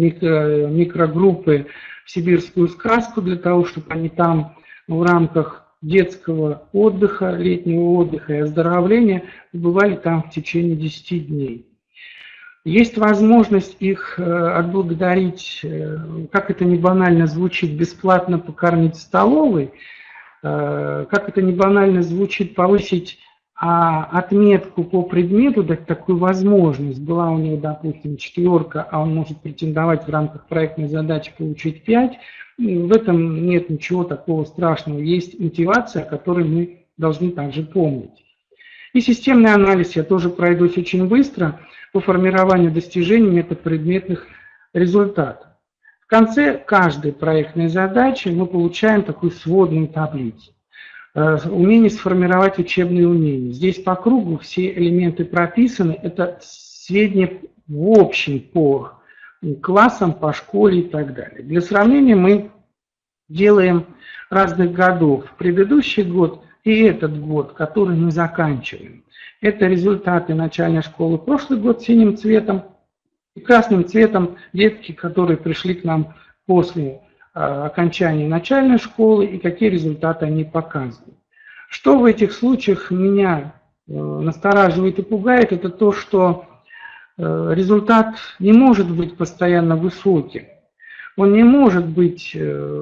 микрогруппы в сибирскую сказку для того, чтобы они там в рамках детского отдыха, летнего отдыха и оздоровления бывали там в течение 10 дней. Есть возможность их отблагодарить, как это не банально звучит, бесплатно покормить в столовой, как это не банально звучит, повысить отметку по предмету, дать такую возможность. Была у него, допустим, 4, а он может претендовать в рамках проектной задачи получить 5. В этом нет ничего такого страшного. Есть мотивация, о которой мы должны также помнить. И системный анализ я тоже пройдусь очень быстро по формированию достижений метапредметных результатов. В конце каждой проектной задачи мы получаем такую сводную таблицу. Умение сформировать учебные умения. Здесь по кругу все элементы прописаны. Это сведения в общем по классам, по школе и так далее. Для сравнения мы делаем разных годов. Предыдущий год и этот год, который мы заканчиваем. Это результаты начальной школы. Прошлый год синим цветом и красным цветом детки, которые пришли к нам после окончания начальной школы и какие результаты они показывают. Что в этих случаях меня настораживает и пугает, это то, что результат не может быть постоянно высоким. Он не может быть,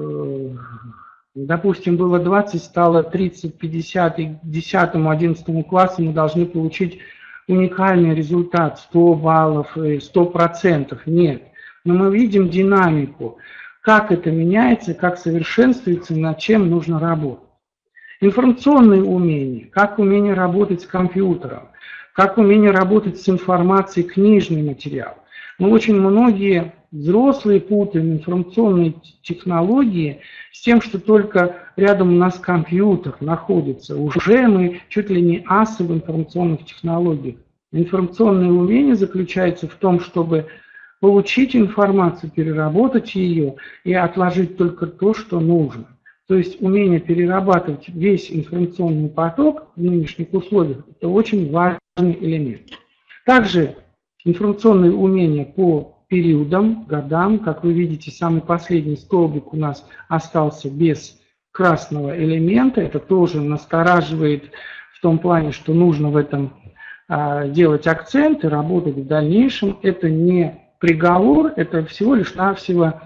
допустим, было 20, стало 30, 50, и к 10, 11 классу мы должны получить уникальный результат, 100 баллов, 100%. Нет. Но мы видим динамику, как это меняется, как совершенствуется, над чем нужно работать. Информационные умения, как умение работать с компьютером, как умение работать с информацией, книжный материал. Мы очень многие взрослые путаем информационные технологии с тем, что только рядом у нас компьютер находится. Уже мы чуть ли не асы в информационных технологиях. Информационное умение заключается в том, чтобы получить информацию, переработать ее и отложить только то, что нужно. То есть умение перерабатывать весь информационный поток в нынешних условиях – это очень важный элемент. Также информационные умения по периодам, годам. Как вы видите, самый последний столбик у нас остался без красного элемента. Это тоже настораживает в том плане, что нужно в этом делать акценты, работать в дальнейшем. Это не приговор, это всего лишь навсего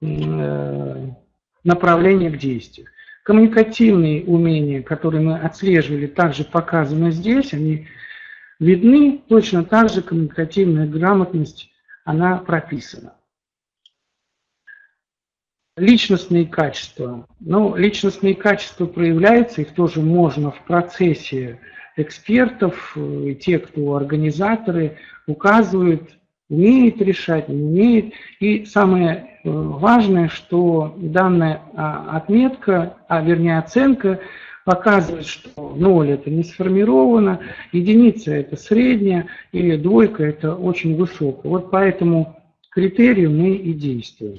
направление к действию. Коммуникативные умения, которые мы отслеживали, также показаны здесь, они видны. Точно так же коммуникативная грамотность, она прописана. Личностные качества. Ну, личностные качества проявляются, их тоже можно в процессе экспертов, те, кто организаторы, указывают, умеет решать, не умеет. И самое важное, что данная отметка, вернее оценка, показывает, что 0 это не сформировано, единица это средняя, или двойка это очень высокая. Вот по этому критерию мы и действуем.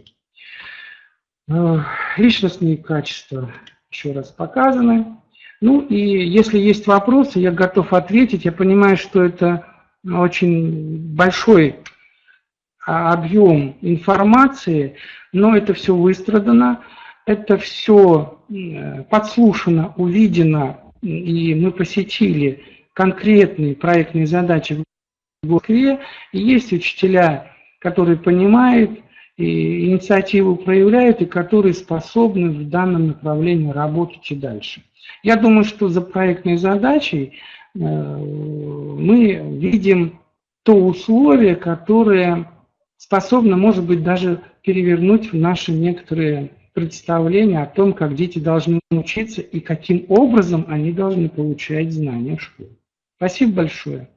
Личностные качества еще раз показаны. Ну и если есть вопросы, я готов ответить. Я понимаю, что это очень большой объем информации, но это все выстрадано, это все подслушано, увидено, и мы посетили конкретные проектные задачи в Москве, и есть учителя, которые понимают, и инициативу проявляют, и которые способны в данном направлении работать и дальше. Я думаю, что за проектной задачей мы видим то условие, которое способно, может быть, даже перевернуть наши некоторые представления о том, как дети должны учиться и каким образом они должны получать знания в школе. Спасибо большое.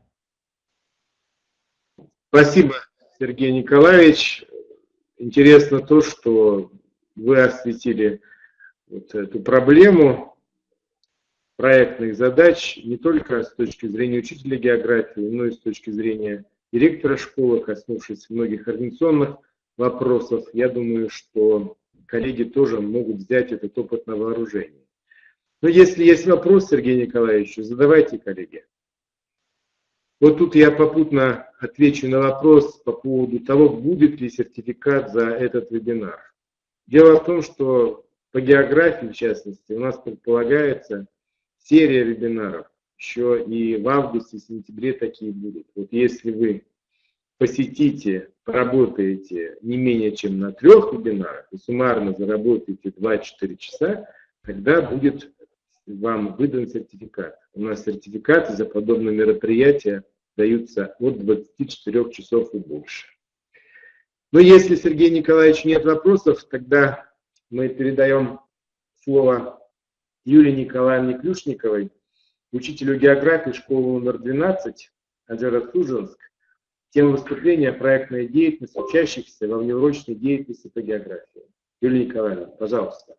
Спасибо, Сергей Николаевич. Интересно то, что вы осветили вот эту проблему проектных задач не только с точки зрения учителя географии, но и с точки зрения директора школы, коснувшись многих организационных вопросов. Я думаю, что коллеги тоже могут взять этот опыт на вооружение. Но если есть вопрос, Сергею Николаевичу, задавайте, коллеги. Вот тут я попутно отвечу на вопрос по поводу того, будет ли сертификат за этот вебинар. Дело в том, что по географии, в частности, у нас предполагается серия вебинаров. Еще и в августе, сентябре такие будут. Вот если вы посетите, поработаете не менее чем на 3 вебинарах и суммарно заработаете 2-4 часа, тогда будет вам выдан сертификат. У нас сертификаты за подобные мероприятия даются от 24 часов и больше. Но если, Сергей Николаевич, нет вопросов, тогда мы передаем слово Юлии Николаевне Клюшниковой, учителю географии школы номер 12, Город-Судженск. Тема выступления – проектная деятельность учащихся во внеурочной деятельности по географии. Юлия Николаевна, пожалуйста.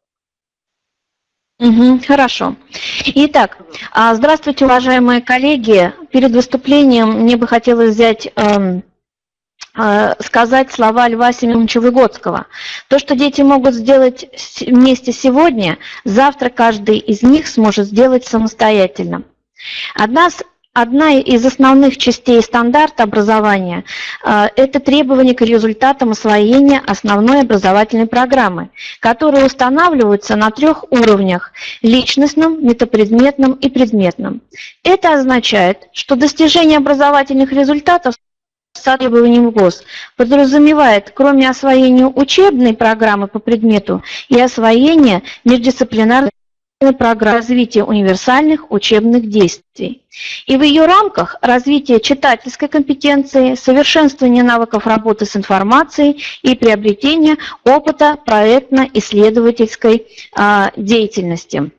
Хорошо. Итак, здравствуйте, уважаемые коллеги. Перед выступлением мне бы хотелось сказать слова Льва Семеновича Выгодского. То, что дети могут сделать вместе сегодня, завтра каждый из них сможет сделать самостоятельно. Одна из основных частей стандарта образования – это требования к результатам освоения основной образовательной программы, которые устанавливаются на 3 уровнях – личностном, метапредметном и предметном. Это означает, что достижение образовательных результатов с требованием ГОС подразумевает, кроме освоения учебной программы по предмету, и освоение междисциплинарной программы развития универсальных учебных действий. И в ее рамках развитие читательской компетенции, совершенствование навыков работы с информацией и приобретение опыта проектно-исследовательской деятельности.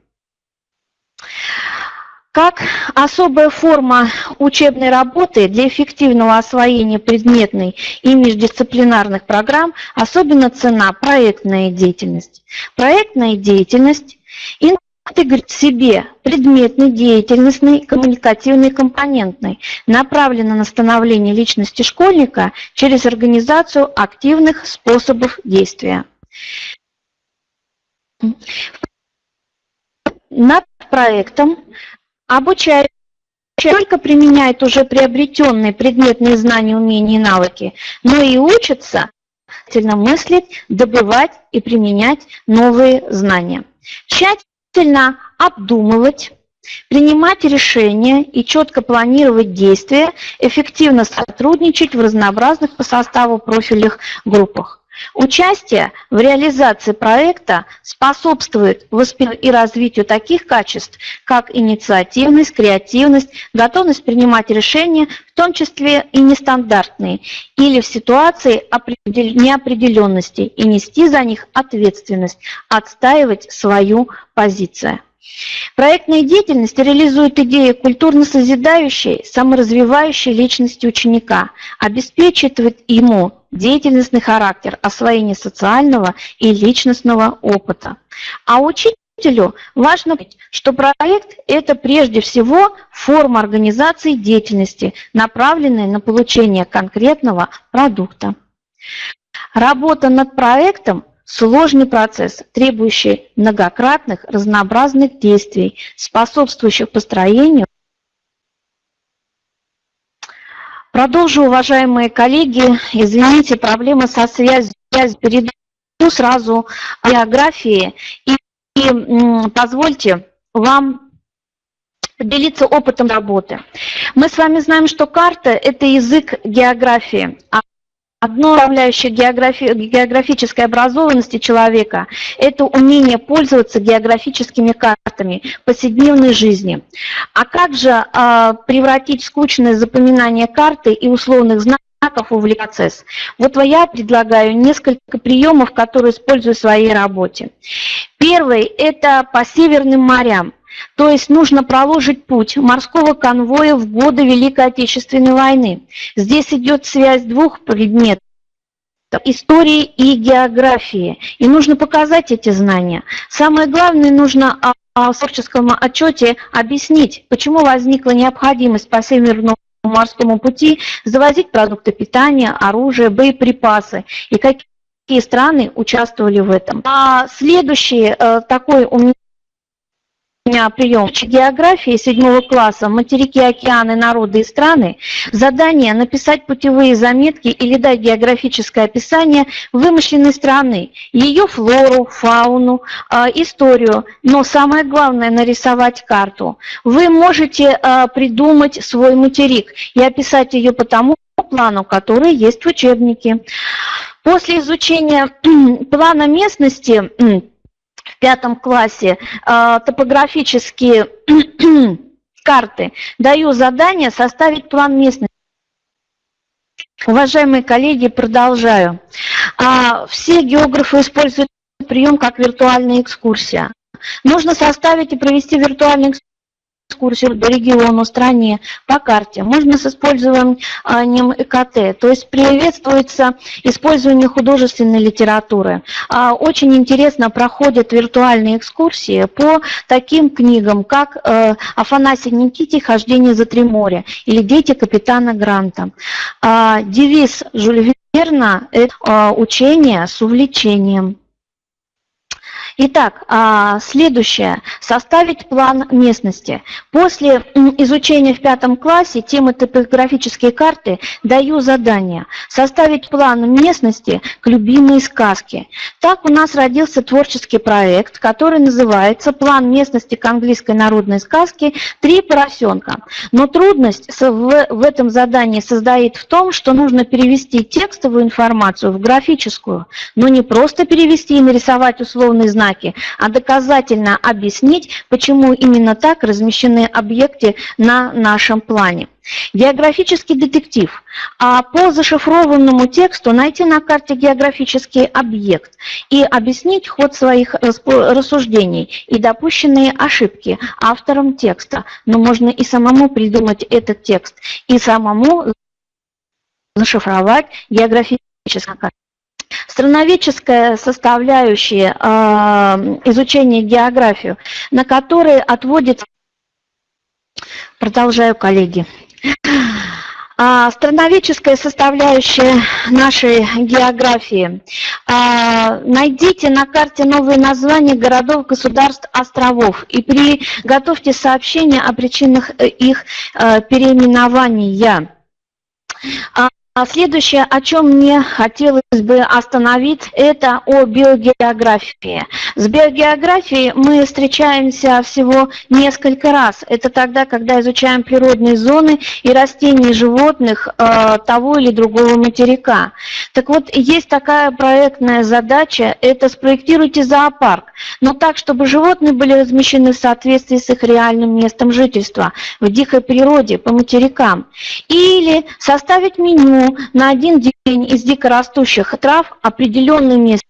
Как особая форма учебной работы для эффективного освоения предметной и междисциплинарных программ особенно ценна проектная деятельность. Проектная деятельность интегрирует в себе предметный, деятельностный, коммуникативный, компонентный, направлена на становление личности школьника через организацию активных способов действия. Над проектом обучающий не только применяет уже приобретенные предметные знания, умения и навыки, но и учится мыслить, добывать и применять новые знания. Тщательно обдумывать, принимать решения и четко планировать действия, эффективно сотрудничать в разнообразных по составу профильных группах. Участие в реализации проекта способствует воспитанию и развитию таких качеств, как инициативность, креативность, готовность принимать решения, в том числе и нестандартные, или в ситуации неопределенности, и нести за них ответственность, отстаивать свою позицию. Проектная деятельность реализует идеи культурно-созидающей, саморазвивающей личности ученика, обеспечивает ему деятельностный характер, освоение социального и личностного опыта. А учителю важно понять, что проект – это прежде всего форма организации деятельности, направленная на получение конкретного продукта. Работа над проектом – сложный процесс, требующий многократных разнообразных действий, способствующих построению. Продолжу, уважаемые коллеги. Извините, проблема со связью. Перейду сразу к географии и позвольте вам поделиться опытом работы. Мы с вами знаем, что карта – это язык географии. Одно составляющее географической образованности человека – это умение пользоваться географическими картами в повседневной жизни. А как же превратить скучное запоминание карты и условных знаков в увлекательный процесс? Вот я предлагаю несколько приемов, которые использую в своей работе. Первый – это по северным морям. То есть нужно проложить путь морского конвоя в годы Великой Отечественной войны. Здесь идет связь 2 предметов – истории и географии. И нужно показать эти знания. Самое главное, нужно в творческом отчете объяснить, почему возникла необходимость по Северному морскому пути завозить продукты питания, оружие, боеприпасы и какие страны участвовали в этом. А следующий такой у меня прием географии 7 класса, материки, океаны, народы и страны, задание написать путевые заметки или дать географическое описание вымышленной страны, ее флору, фауну, историю, но самое главное нарисовать карту. Вы можете придумать свой материк и описать ее по тому плану, который есть в учебнике. После изучения плана местности в 5 классе топографические карты, даю задание составить план местности. Уважаемые коллеги, продолжаю. Все географы используют прием как виртуальная экскурсия. Нужно составить и провести виртуальную экскурсию по региону, стране, по карте. Можно с использованием ЭКТ. То есть приветствуется использование художественной литературы. Очень интересно проходят виртуальные экскурсии по таким книгам, как Афанасий Никитич «Хождение за три моря» или «Дети капитана Гранта». Девиз Жюля Верна – это учение с увлечением. Итак, следующее. Составить план местности. После изучения в 5 классе темы топографические карты даю задание составить план местности к любимой сказке. Так у нас родился творческий проект, который называется «План местности к английской народной сказке «Три поросенка». Но трудность в этом задании состоит в том, что нужно перевести текстовую информацию в графическую, но не просто перевести и нарисовать условные знаки, а доказательно объяснить, почему именно так размещены объекты на нашем плане. Географический детектив. По зашифрованному тексту найти на карте географический объект и объяснить ход своих рассуждений и допущенные ошибки автором текста. Но можно и самому придумать этот текст, и самому зашифровать географическую карту. Страноведческая составляющая изучения географию, на которой отводится... Продолжаю, коллеги. Страноведческая составляющая нашей географии. Найдите на карте новые названия городов, государств, островов и приготовьте сообщения о причинах их переименования. Следующее, о чем мне хотелось бы остановить, это о биогеографии. С биогеографией мы встречаемся всего несколько раз. Это тогда, когда изучаем природные зоны и растения и животных того или другого материка. Так вот, есть такая проектная задача, это спроектируйте зоопарк, но так, чтобы животные были размещены в соответствии с их реальным местом жительства, в дикой природе, по материкам. Или составить меню на один день из дикорастущих трав определенное место.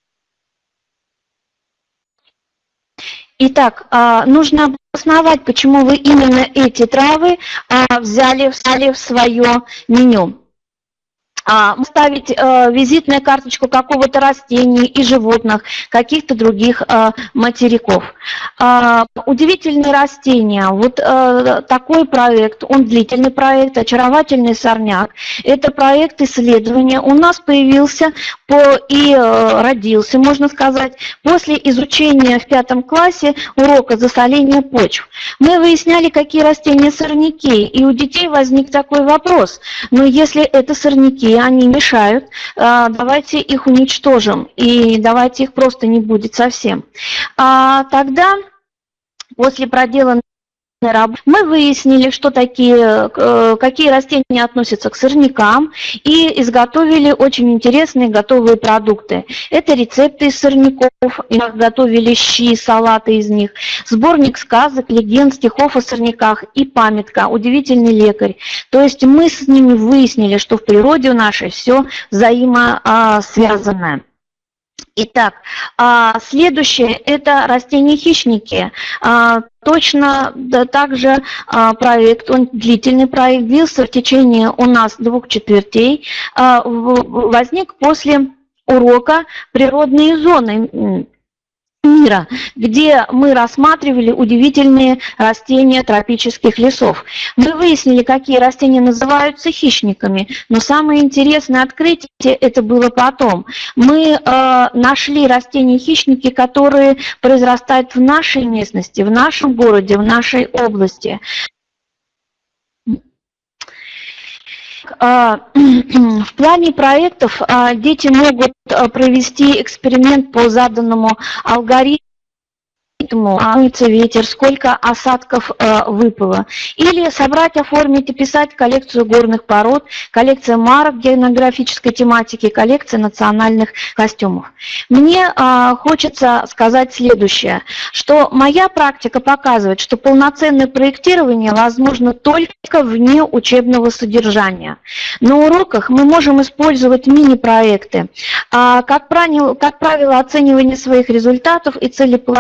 Итак, нужно обосновать, почему вы именно эти травы взяли в свое меню. Ставить визитную карточку какого-то растения и животных, каких-то других материков. Удивительные растения. Вот такой проект, он длительный проект, очаровательный сорняк. Это проект исследования. У нас появился и родился, можно сказать, после изучения в 5 классе урока засоления почв. Мы выясняли, какие растения сорняки, и у детей возник такой вопрос. Но если это сорняки, они мешают, давайте их уничтожим, и давайте их просто не будет совсем. Тогда, после проделанной работы, мы выяснили, что какие растения относятся к сорнякам, и изготовили очень интересные готовые продукты. Это рецепты из сорняков, готовили щи, салаты из них, сборник сказок, легенд, стихов о сорняках и памятка «Удивительный лекарь». То есть мы с ними выяснили, что в природе нашей все взаимосвязанное. Итак, следующее – это растения-хищники. Точно также проект, он длительный проект, длился в течение у нас 2 четвертей, возник после урока «Природные зоны мира», где мы рассматривали удивительные растения тропических лесов. Мы выяснили, какие растения называются хищниками, но самое интересное открытие это было потом. Мы нашли растения-хищники, которые произрастают в нашей местности, в нашем городе, в нашей области. В плане проектов дети могут провести эксперимент по заданному алгоритму, ветер, сколько осадков выпало. Или собрать, оформить и писать коллекцию горных пород, коллекция марок географической тематики, коллекция национальных костюмов. Мне хочется сказать следующее, что моя практика показывает, что полноценное проектирование возможно только вне учебного содержания. На уроках мы можем использовать мини-проекты. Как правило, оценивание своих результатов и целеполагания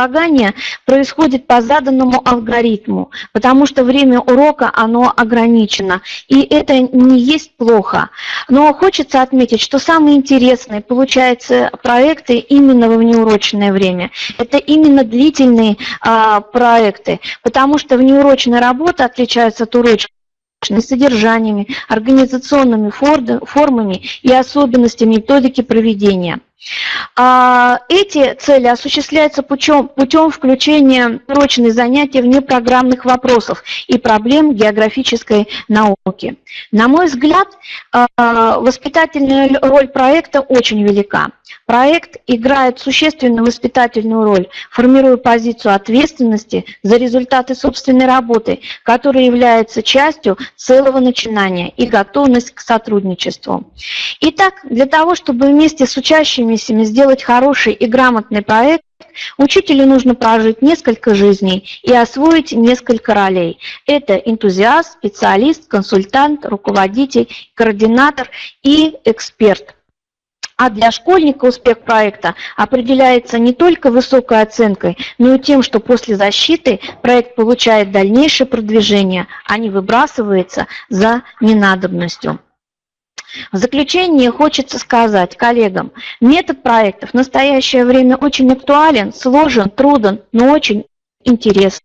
обучение происходит по заданному алгоритму, потому что время урока, оно ограничено, и это не есть плохо. Но хочется отметить, что самые интересные, получаются, проекты именно во внеурочное время. Это именно длительные проекты, потому что внеурочная работа отличается от урочной содержаниями, организационными формами и особенностями методики проведения. Эти цели осуществляются путем включения в урочные занятия внепрограммных вопросов и проблем географической науки. На мой взгляд, воспитательная роль проекта очень велика. Проект играет существенную воспитательную роль, формируя позицию ответственности за результаты собственной работы, которая является частью целого начинания, и готовность к сотрудничеству. Итак, для того, чтобы вместе с учащимися сделать хороший и грамотный проект, учителю нужно прожить несколько жизней и освоить несколько ролей. Это энтузиаст, специалист, консультант, руководитель, координатор и эксперт. А для школьника успех проекта определяется не только высокой оценкой, но и тем, что после защиты проект получает дальнейшее продвижение, а не выбрасывается за ненадобностью. В заключение хочется сказать коллегам, метод проектов в настоящее время очень актуален, сложен, труден, но очень интересен.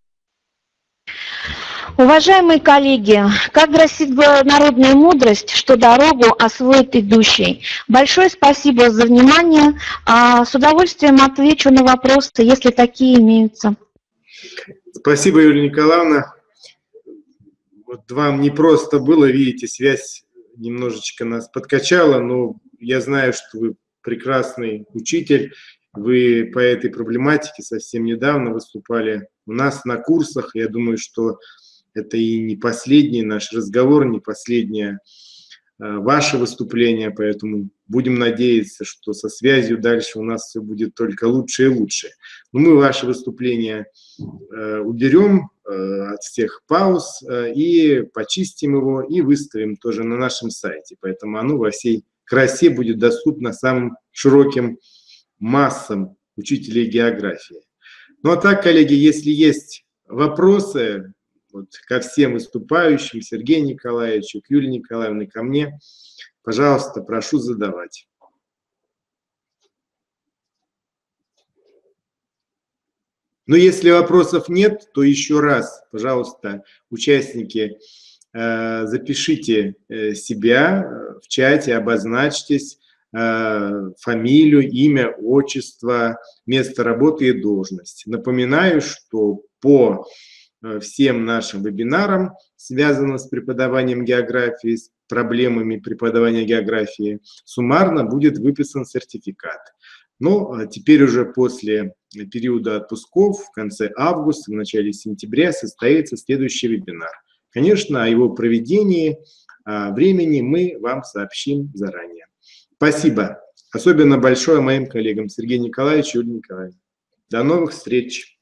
Уважаемые коллеги, как гласит народная мудрость, что дорогу освоит идущий. Большое спасибо за внимание. С удовольствием отвечу на вопросы, если такие имеются. Спасибо, Юлия Николаевна. Вот вам не просто было, видите, связь немножечко нас подкачала, но я знаю, что вы прекрасный учитель. Вы по этой проблематике совсем недавно выступали у нас на курсах. Я думаю, что это и не последний наш разговор, не последнее ваше выступление, поэтому будем надеяться, что со связью дальше у нас все будет только лучше и лучше. Но мы ваше выступление уберем от всех пауз и почистим его, и выставим тоже на нашем сайте. Поэтому оно во всей красе будет доступно самым широким массам учителей географии. Ну а так, коллеги, если есть вопросы ко всем выступающим, Сергею Николаевичу, к Юлии Николаевне, ко мне, пожалуйста, прошу задавать. Но если вопросов нет, то еще раз, пожалуйста, участники, запишите себя в чате, обозначьтесь, фамилию, имя, отчество, место работы и должность. Напоминаю, что по всем нашим вебинарам, связанным с преподаванием географии, с проблемами преподавания географии, суммарно будет выписан сертификат. Но теперь уже после периода отпусков, в конце августа, в начале сентября, состоится следующий вебинар. Конечно, о его проведении, о времени мы вам сообщим заранее. Спасибо. Особенно большое моим коллегам Сергею Николаевичу и Юлии Николаевне. До новых встреч!